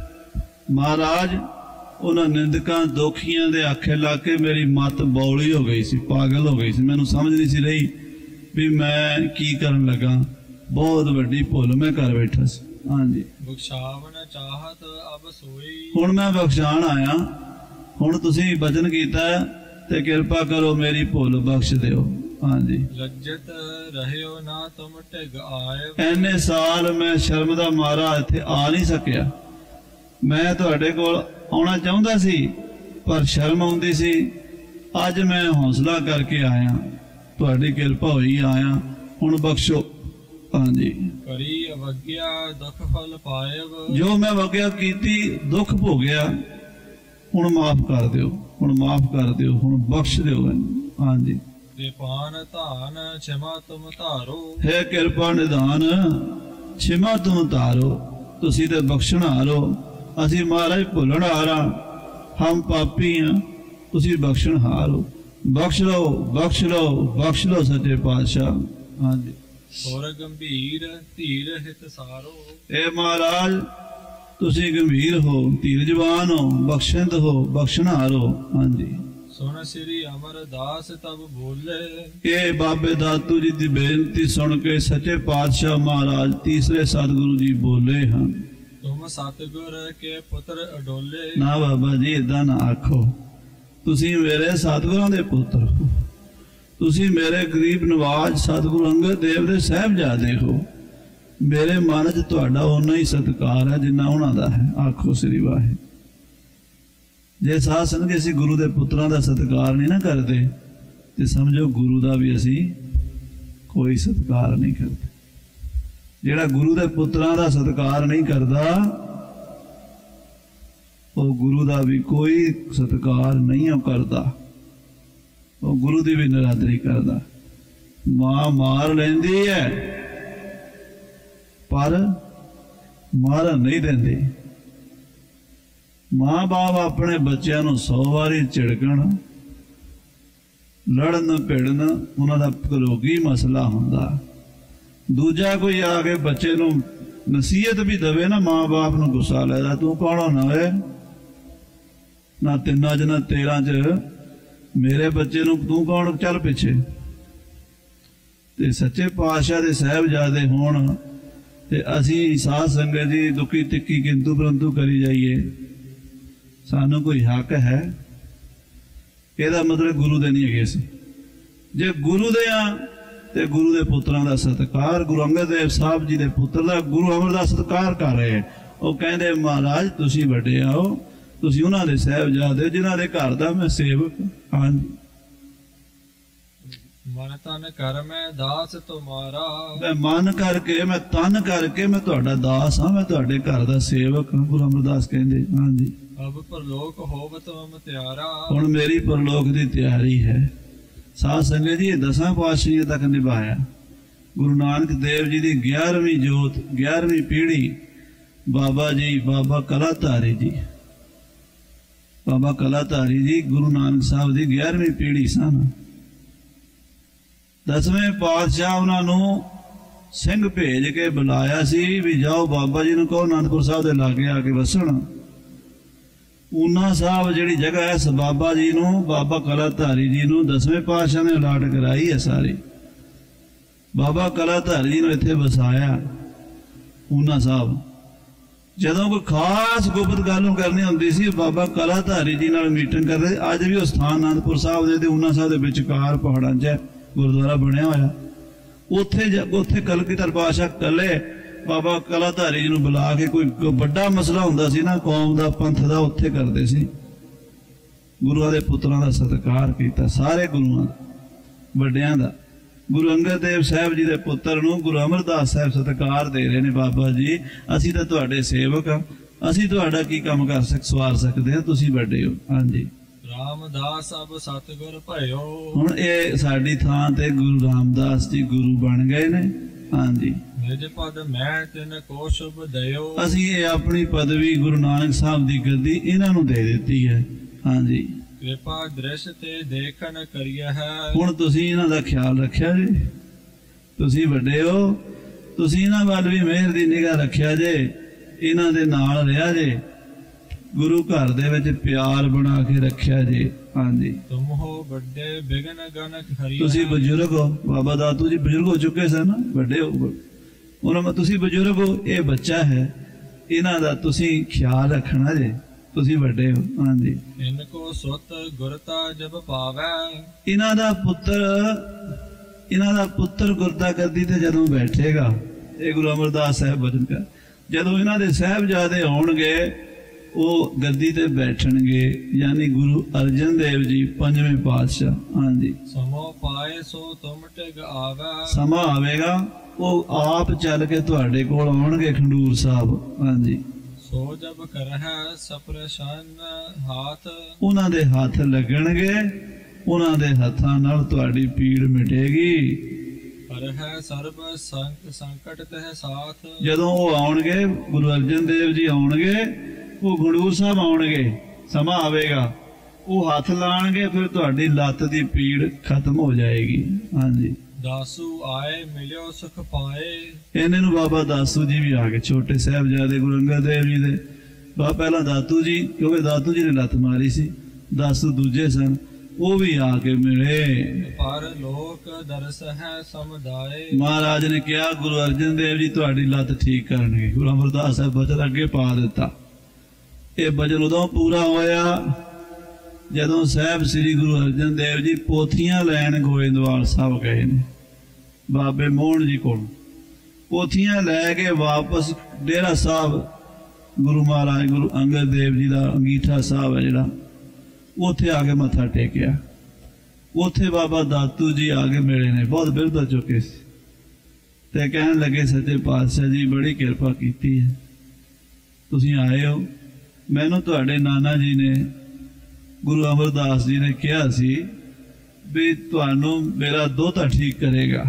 महाराज उन्होंने निंदकां दोखियां दे आखे ला के मेरी मत बौली हो गई सी, पागल हो गई सी, मैनू समझ नहीं सी रही भी मैं की करन लगा, बहुत वड्डी भुल मैं कर बैठा सी। हाँ जी, बख्शावन चाहत अब सोई। हुण मैं बख्शाण आया, हुण तुसीं वचन कीता ते किरपा करो मेरी भुल बख्श दिओ। हाँ जी, लज्जत रहियो ना तुम टिग आए। इन्ने साल मैं शर्म दा मारा इत्थे आ नहीं सकिया, मैं तुहाडे कोल आउणा चाहुंदा सी पर शर्म आउंदी सी। अज मैं हौसला करके आया, तुहाडी किरपा होई आया, हुण बख्शो। हाँ जी, करी अवज्ञा दुख फल पाएब। जो मैं अवज्ञा कीती दुख भोगया, हुण माफ कर दिओ, हुण माफ कर दिओ, हुण बख्श दिओ। हाँ जी, कृपान धान क्षमा तुम धारो। हे कृपा निधान क्षमा तुम धारो, तुसी ते बख्शण हारो, असी महाराज भुलण हारा, हम पापी हाँ, तुसी बख्शण हारो। बख्श लो बख्श लो बख्श लो सच्चे पातशाह। हाँ जी, और गंभीर धीर हित सारो। ए महाराज तुसी गंभीर हो, धीरजवान हो, बख्शंद हो, बख्शण हारो। हाँ जी, सुन श्री अमरदास तब बोले। ये बाबे दातू जी की बेनती सुन के सच्चे पातशाह महाराज तीसरे सतगुरु जी बोले हैं, तुम सतगुर के पुत्र अडोले। ना बाबा जी इदा ना आखो, तुसी मेरे सतगुरां दे पुत्र हो, तुसी मेरे गरीब नवाज सतगुरु अंगद देव दे साहिबजादे हो, मेरे मन च तुहाडा उन्ना ही सत्कार है जिन्ना उन्हां दा है। आखो श्री वाहे। जे साध संगत असीं गुरु दे पुत्रां दा सत्कार नहीं ना करते तो समझो गुरु दा भी असीं कोई सत्कार नहीं करते। जिहड़ा गुरु दे पुत्रां दा सत्कार नहीं करता वो गुरु दा भी कोई सत्कार नहीं करता, वो गुरु दी भी निरादरी करता। मां मार लैंदी है पर मारन नहीं देंदी। मां बाप अपने बच्चों को सौ बारी झिड़कण लड़न भिड़न उन्हों का घरोगी मसला होंदा। दूजा कोई आके बच्चे को नसीहत भी दवे ना माँ बाप नूं गुस्सा लगदा, तू कौन होना होए ना तिन्ना च ना तेरह च मेरे बच्चे नूं तू कौन, चल पिछे। ते सच्चे पातशाह दे साहिबजादे होण ते असीं साध संगत जी दुखी तिक्की किंतु परंतु करी जाइए, सानू कोई हक है? ਇਹਦਾ मतलब गुरु दे नहीं है सी। जे गुरु दे आ ते गुरु दे पुत्रां दा सत्कार, गुरु अंगद देव साहब जी दे पुत्र दा गुरु अमरदास सत्कार कर रहे हैं। वो कहंदे महाराज तुसीं वड्डे आओ, तुसीं उन्हां दे साहिबजादे जिन्हां दे घर दा मैं सेवक। हाँ जी, मन तन कर मैं दास तुम्हारा, मैं मन करके मैं तन करके मैं तुहाडा दास हाँ, मैं तुहाडे घर दा सेवक हाँ, गुरु अमरदास कहंदे। हाँ जी, अब परलोक होवत मम त्यारा, हुण मेरी परलोक दी तैयारी है। साध संगत जी दसां पातशाहियां तक निभाया। गुरु नानक देव जी की ग्यारहवीं जोत ग्यारहवीं पीढ़ी बाबा जी बाबा कलाधारी जी, बाबा कलाधारी जी गुरु नानक साहब की ग्यारहवीं पीढ़ी सन। दसवें पातशाह उन्होंने सिंह भेज के बुलाया सी भी जाओ बाबा जी को आनंदपुर साहब के लागे आके वसन। ऊना साहब जी जगह है इस बाबा जी नूं, बाबा कलाधारी जी नूं दसवें पातशाह ने अलाट कराई है सारी। बाबा कलाधारी जी ने इत्थे वसाया ऊना साहब। जदों कोई खास गुप्त गल करनी होंदी सी बाबा कलाधारी जी नाल मीटिंग करदे। अज भी उस स्थान आनंदपुर साहब दे ते ऊना साहब दे विचकार पहाड़ां 'च गुरुद्वारा बनया होया। उत्थे उत्थे कलगीधर पातशाह कले बाबा कलाधारी जी नूं बुला के कोई बड़ा मसला हुंदा सी ना कौम दा पंथ दा, उत्थे करदे सी। गुरुआं दे पुत्रां दा सत्कार कीता, सारे गुरुआं दा वड्डियां दा। गुरु अंगद देव साहब जी दे पुत्र नूं गुरु अमरदास साहब सत्कार दे रहे ने। बाबा जी असीं तां तुहाडे सेवक हां, असीं तुहाडा की काम कर सक सवार सकदे हां, तुसीं वड्डे हो। हाँ जी, रामदास अब सतगुर भयो, हुण इह साडी थां ते गुरु रामदास जी गुरु बन गए ने। हाँ जी, निज पद मैं तिन को शुभ दयो, असीं ये अपनी पदवी गुरु नानक साहब दी गद्दी इन्हां नूं दे दित्ती है। हाँ जी, कृपा दृश्य ते देखन करिया है, हुण तुसीं इन्हां दा ख्याल रखिया जे, तुसीं वड्डे हो, तुसीं इन्हां वल भी मेहर दी निगाह रखिया जे, इन्हां दे नाल रहिया जे, गुरु घर दे विच प्यार बना के रखिया जे। हाँ जी, तुम हो बड़े बिघन गनक हरि, तुसीं बजुर्ग हो, बाबा दातू जी बजुर्ग हो चुके सन, वड्डे हो उन्होंने, तुसीं बजुर्ग हो, ये बच्चा है, इन्हां दा तुसीं ख्याल रखना जे, तुसीं वड्डे हो। हाँ जी, इनको सुत गुरता जब पावै, इन्हां दा पुत्र इन्हां दा पुत्र गुरता गद्दी ते जदों बैठेगा, ये गुरु अमरदास साहब वचन कर, जदों इन्हां दे साहिबजादे होणगे वो गद्दी ते बैठणगे, यानी गुरु अर्जन देव जी पंजवें पातशाह। हाँ जी, समो पाए सो तुम टिग आवे, समा आवेगा वो आप चल के तुहाडे कोल आउणगे खंडूर साहब। हाँ जी, सो जब करह सप्रशन हाथ, उन्हां दे हथ लगणगे, उन्हां दे हत्थां नाल तुहाडी पीड़ मिटेगी। पर है सर्ब संक संकट तह साथ, जदों वो आउणगे गुरु अर्जन देव जी आउणगे, वो खंडूर साहब आउणगे, समा आवेगा, वो हथ लाणगे, फिर तुहाडी लत्त दी पीड़ खत्म हो जाएगी। हाँ जी, दासू आए मिलियो सुख पाए, इन्हें नूं बाबा दासू जी भी आ गए, छोटे साहिबजादे गुरु अंगद देव जी दे। बा पहला दातू जी, क्योंकि दातू जी ने लत मारी सी, दासू दूजे सन, वो भी आके मिले। पर लोक दरस है समुदाय, महाराज ने कहा गुरु अर्जन देव जी तुहाडी लत ठीक करनगे। गुरु अमरदास साहब बचन अगे पा दिता। ये बचन उदों पूरा होया जदों साहब श्री गुरु अर्जन देव जी पोथियां लैन गोविंदवाल साहब गए ने बाबे मोहन जी को। पोथियां लैके वापस डेरा साहब गुरु महाराज गुरु अंगद देव जी का अंगीठा साहब है जिहड़ा, उत्थे आके मत्था टेकिया। उत्थे बाबा दातू जी आके मिले ने, बहुत बिरध हो चुके सी, ते कहन लगे सच्चे पातशाह जी बड़ी किरपा कीती है, तुसीं आए हो। मैनू तुहाडे नाना जी ने गुरु अमरदास जी ने कहा सी भी तुहानू मेरा दोता ठीक करेगा,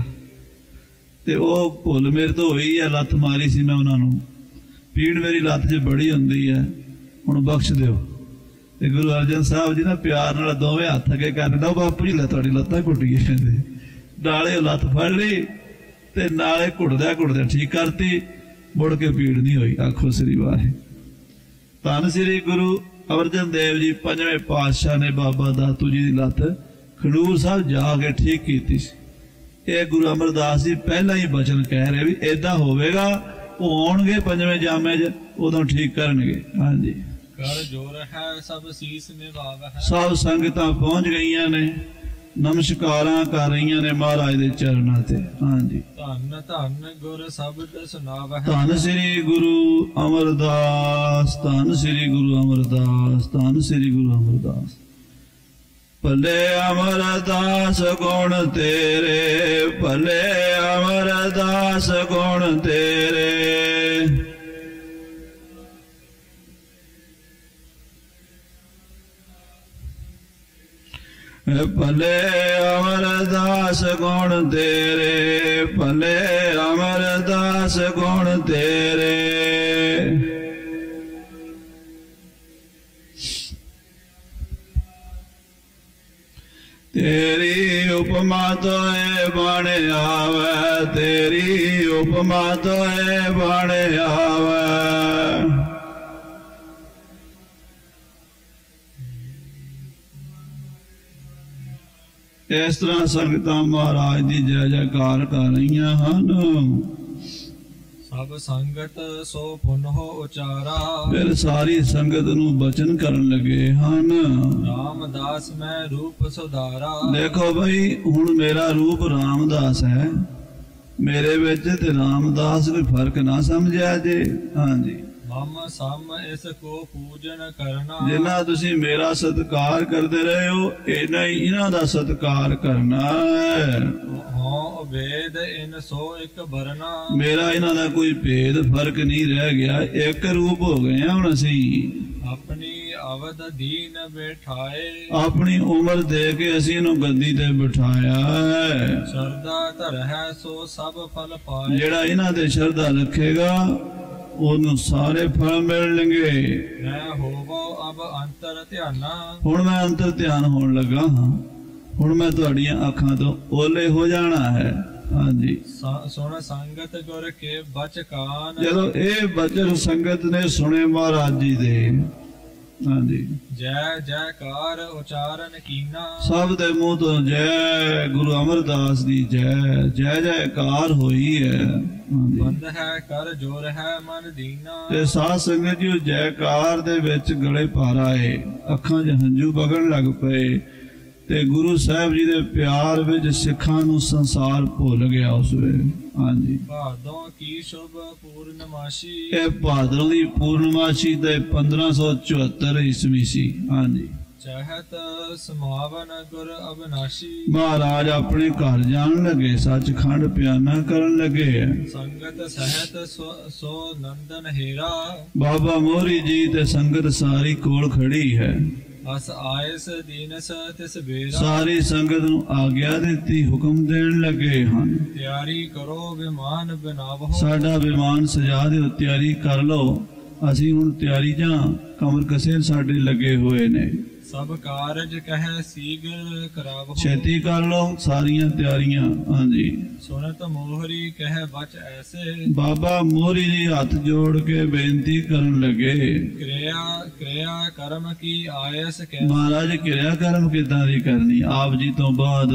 ते वो भुल मेरे तो हुई है, लत मारी सी मैं उन्होंने, पीड़ मेरी लत च बड़ी होंदी है, हुण बख्श दिओ। ते गुरु अर्जन साहब जी ना प्यार नाल दोवें हत्थ अगे करन दा, बापू जी तुहाडी लत्तां घुट्टियां कहंदे, नाले लत फड़ ली ते नाले घुटदे घुटदे ठीक करती। मुड़ के पीड़ नहीं हुई। आखो श्री वाहे। धन श्री गुरु अर्जन देव जी पंजवें पातशाह ने बाबा दातू जी की लत खडूर साहब जाके ठीक की। ये गुरु अमरदास जी पहला ही बचन कह रहे भी ऐदा होवेगा, वो आउणगे पंजवें जामे च उदों ठीक करनगे। हाँ जी। कर जोर है सब सीस निभाव है। सब संगतां पहुंच गई ने, नमस्कारां कर रही ने महाराज दे चरणां ते। हाँ जी। धन धन गुर शब्द सुनाव है। धन श्री गुरु अमरदास, धन श्री गुरु अमरदास, धन श्री गुरु अमरदास। भले अमरदास गुण तेरे, भले अमरदास गुण तेरे। भले अमरदास गुण तेरे, भले अमरदास गुण तेरे। तेरी उपमा तो है बण आवे, तेरी उपमा तो है बण आवे। इस तरह संगतां महाराज की जय जयकार कर रही हैं। सब संगत सो पुनः उचारा। फिर सारी संगत नू बचन करन लगे हन। रामदास मैं रूप सुधारा। देखो भाई हुण मेरा रूप रामदास है, मेरे विच ते रामदास कोई फर्क ना समझिया जे। हाँ जी। मम सम इसको पूजन करना। जिन्ना तुसी मेरा सत्कार करते रहे हो, इन्ना ही इन्हां दा सत्कार करना है। हो भेद इन सो एक भरना। मेरा इन्हां दा कोई भेद फर्क नहीं रह गया, एक रूप हो गए हैं हुण असीं। अपनी अवध दीन बैठाए। अपनी उम्र दे के असीं इहनूं गद्दी ते बिठाया है। शरदा धर है सो सब फल पाए। जेड़ा इन्हां ते शरदा रखेगा ओनू सारे फल मिलणगे। मैं होवो अब अंतर ध्याना। हुण मैं अंतर ध्यान होण लगा हां, हुण मैं तुहाडीआं अखां तो ओले हो जाना है। हाँ जी। सुन संगत गुर के बच कान। चलो ये बचन संगत ने सुने महाराज जी दे। हाँ जी। जय जयकार उचारण कीना। सब दे मुंह तो जय गुरु अमरदास दी जय जय जयकार होई है। बंद है कर जोर है मन दीना। ते साध संगत जी जयकार दे विच गले भार आए, अखां च हंझू वगण लग पे ते गुरु साहब जी दे प्यार विच सिखां नूं संसार भुल गया उस वेले। हाँ जी। भादों की शुभ पूर्णमासी। ये भादरों की पूर्णमासी ते पंद्रह सौ चौहत्तर ईस्वी सी। हाँ जी। चहत समावन गुर अविनाशी। महाराज अपने घर जान लगे, सचखंड प्याना करन लगे। संगत सहत सो, सो नंदन हेरा। बाबा मोरी जी ते संगत सारी कोल खड़ी है। अस आयस दीनस तिस बेरा। सारी संगत नूं आग्या दित्ती, हुक्म देण लगे हन। तैयारी करो विमान बनावो। साडा विमान सजा दिओ, तैयारी कर लो। असीं हुण तैयारी जां कमर कसे साडे लगे हुए ने। सब कारज कह शीघ्र करावो। छेती कर लो सारियां तैयारियां। हाँ जी। सुनत मोहरी कह बच ऐसे। बाबा मोहरी जी हाथ जोड़ के बेनती करन लगे। क्रिया क्रिया कर्म की आयस कैसे। महाराज क्रिया कर्म किदां दी करनी, आप जी तो बाद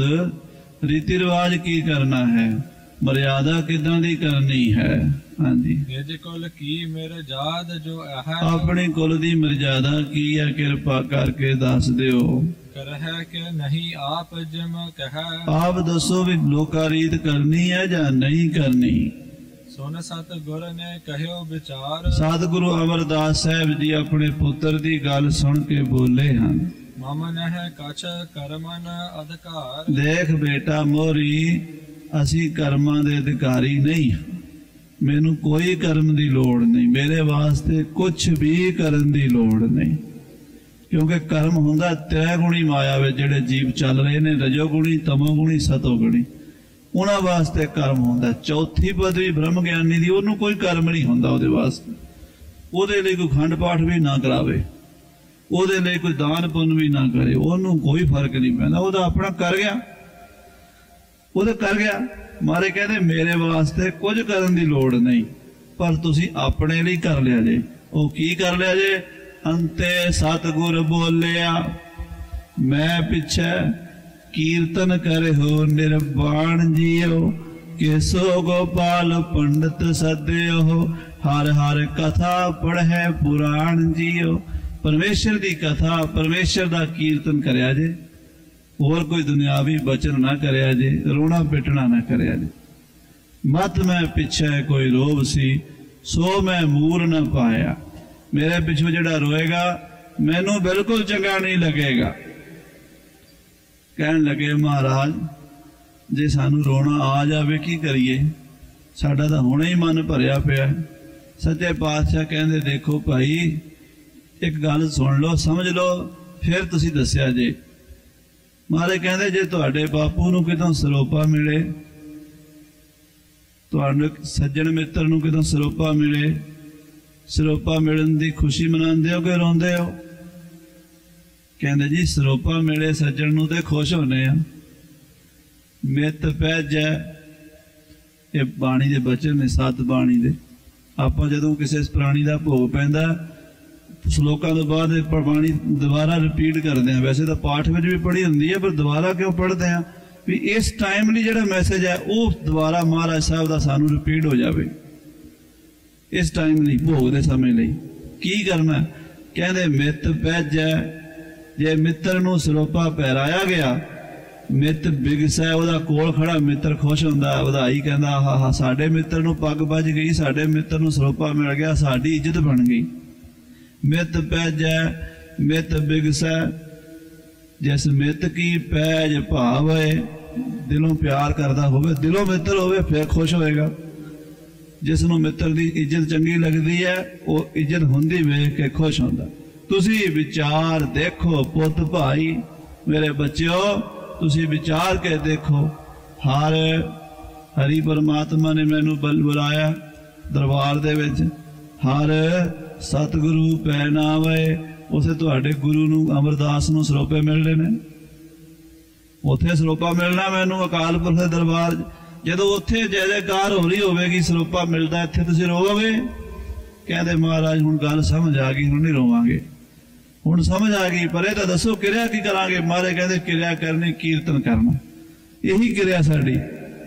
रीति रिवाज की करना है, मर्यादा किदां दी करनी है। हाँ जी। निज कुल की मिर्जाद जो है। अपनी कुल दी मर्यादा की है, कृपा करके दस दिओ। करह के नहीं आप जिम कह। आप दसो भी लोका रीत करनी है या नहीं करनी। सुन सत गुर ने कहो विचार। सतगुरु अमरदास साहब जी अपने पुत्र दी गल सुन के बोले हैं। मम नह कछ कर्मन अधिकार। देख बेटा मोरी, असी कर्मां दे अधिकारी नहीं, मैनू कोई कर्म की लोड़ नहीं, मेरे वास्ते कुछ भी करन की लोड़ नहीं। क्योंकि कर्म हुंदा त्रै गुणी माया में जिहड़े जीव चल रहे ने, रजोगुणी तमोगुणी सतोगुणी, उन्हां वास्ते कर्म हुंदा। चौथी पदवी ब्रह्म ज्ञानी दी उहनूं कोई कर्म नहीं हुंदा, उहदे वास्ते उहदे लई कोई खंड पाठ भी ना करावे, उहदे लई कोई दान पुण्य भी ना करे, उहनूं कोई फर्क नहीं पैंदा, उहदा अपना कर गया, उहदा कर गया। मारे कहते मेरे वास्ते कुछ करन दी लोड़ नहीं, पर तुसी अपने लिए कर लिया जे। वो की कर लिया जे? अंते सतगुर बोलिया मैं पिछे कीर्तन करे हो निर्वाण जियो, के सो गोपाल पंडित सद्यो हो, हर हर कथा पढ़े पुराण जियो। परमेश्वर की कथा परमेश्वर का कीर्तन करया जे, और कोई दुनियावी बचन ना करया जे, रोना पिटना ना करया जे। मत मैं पिछे कोई रोब सी, सो मैं मूर न पाया। मेरे पिछू जिहड़ा रोएगा मैनू बिल्कुल चंगा नहीं लगेगा। कहन लगे महाराज जे सानू रोना आ जाए की करिए, साडा तां हुणे ही मन भरिया पिया। सच्चे पातशाह कहंदे देखो भाई एक गल सुन लो समझ लो फिर तुसी दस्या जे। महाराज कहंदे जे तुहाडे बापू नूं कितों सरोपा मिले, तुहाडे सज्जन मित्र नूं कितों सरोपा मिले, सरोपा मिलन दी खुशी मनांदे हो कि रोंदे हो? कहंदे जी सरोपा मिले सज्जन नूं ते खुश होने आ। मित पैजै ये बाणी दे बचन ने, सत बाणी दे। आपां जदों किसी प्राणी दा भोग पैंदा सलोकां तो बाद बाणी दोबारा रिपीट करते हैं। वैसे तो पाठ में भी पढ़ी होंदी है पर दोबारा क्यों पढ़ते हैं भी इस टाइमली जिहड़ा मैसेज है वो दोबारा महाराज साहब का सानू रिपीट हो जाए। इस टाइमली भोग के समय लई की करना? कहते मित पैजै, जे मित्र नूं सरोपा पैराया गया, मित बिगसै, ओहदा कोल खड़ा मित्र खुश होंदा, वधाई कहंदा हा हा साडे मित्र नूं पग बज गई, साडे मित्र नूं सरोपा मिल गया, साडी इज्जत बन गई। मित पैजै मित बिगसै, जिस मित की पैज भाव है, दिलों प्यार करता होवे, दिलों मित्र होवे फिर खुश होएगा। जिसनों मित्र की इज्जत चंगी लगती है वो इज्जत हुंदी वेख के खुश होंदा। तुसी विचार देखो पुत भाई मेरे बच्चों, तुसी विचार के देखो। हर हरि परमात्मा ने मैनू बल बुलाया दरबार दे विच, हर सतगुरु पै नावे, उसे तुहाडे गुरु नूं अमरदास नूं सरोपे मिलने ने। उत्थे सरोपा मिलना मैनू अकाल पुरख दे दरबार। जदों उत्थे जय जयकार हो रही होगी सरोपा मिलता, इत्थे तुसीं रोवोगे? कहते महाराज हुण गल समझ आ गई, हुण नहीं रोवांगे, हुण समझ आ गई। पर यह तो दसो किरिया की करांगे? महाराज कहते किरिया करनी, कीर्तन करना, यही किरिया साडी,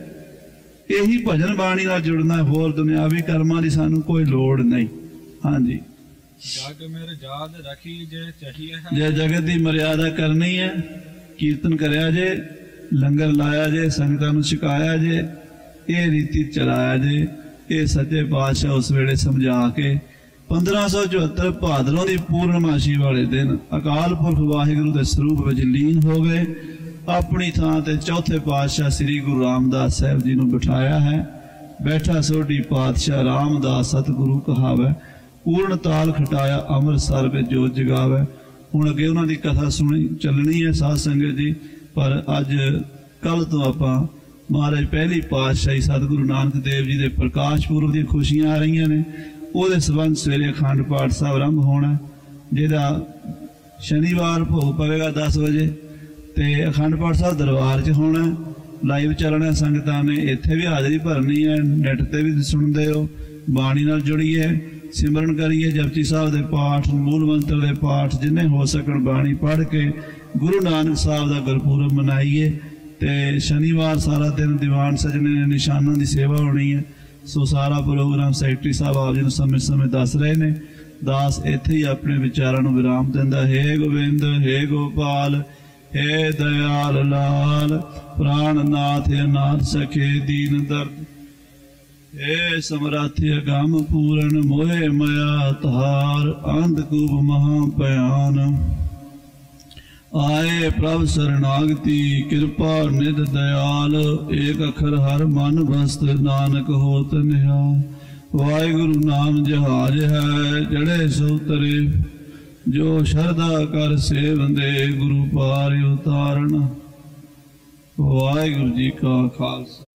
यही भजन बाणी नाल जुड़ना, होर दुनियावी कर्मां दी सानू कोई लोड़ नहीं। हाँ जी, जग मेरे जाद रखी जे चाहिए है, जे जगत की मर्यादा करनी है कीर्तन करया जे, लंगर लाया जे, संगतां नूं छकाया जे, ये रीति चलाया जे। ये सच्चे पातशाह उस वेले समझा के पंद्रह सौ चौहत्तर भादरों की पूर्णमाशी वाले दिन अकाल पुरख वाहिगुरू के स्वरूप में लीन हो गए। अपनी थां ते चौथे पातशाह श्री गुरु रामदास साहब जी नूं बिठाया है। बैठा सोढ़ी पातशाह रामदास सतगुरु कहावै, पूर्ण ताल खटाया अमृतसर में जोत जगावै। हुण अगे उन्हां दी कथा सुनी चलनी है साध संगत जी। पर अज कल तो आपां महाराज पहली पातशाही सतगुरु नानक देव जी के प्रकाश पुरब दी खुशियां आ रही ने। उहदे संबंध सवेरे अखंड पाठ साहब आरंभ होना, जिहदा शनिवार भोग पवेगा दस बजे, तो अखंड पाठ साहब दरबार च होना, लाइव चलना। संगतां ने इत्थे भी हाज़री भरनी है, नैट ते भी सुनते हो। बाणी नाल जुड़िए, सिमरन करिए, जपजी साहब के पाठ, मूल मंत्र के पाठ, जिन्हें हो सकन बाणी पढ़ के गुरु नानक साहब का गुरपुरब मनाइए। तो शनिवार सारा दिन दीवान सजने ने निशाना की सेवा होनी है। सो सारा प्रोग्राम सैकटरी साहब आप जी ने समय समय दस रहे ने। दास इत्थे ही अपने विचारों को विराम दिंदा। हे गोविंद, हे गोपाल, हे दयाल लाल, प्राणनाथ अनाथ सखे दीन दर्द, हे समराथि अगम पूरन, मोहे मया तार, अंधकूप महाभयान। आए प्रभ शरणागति, कृपा निध दयाल, एक अखर हर मन भस्त, नानक होत निहाल। वाहिगुरु नाम जहाज है, जड़े सो तरे, जो शरदा कर सेवंदे, गुरु पार उतारण। वाहिगुरु जी का खालसा।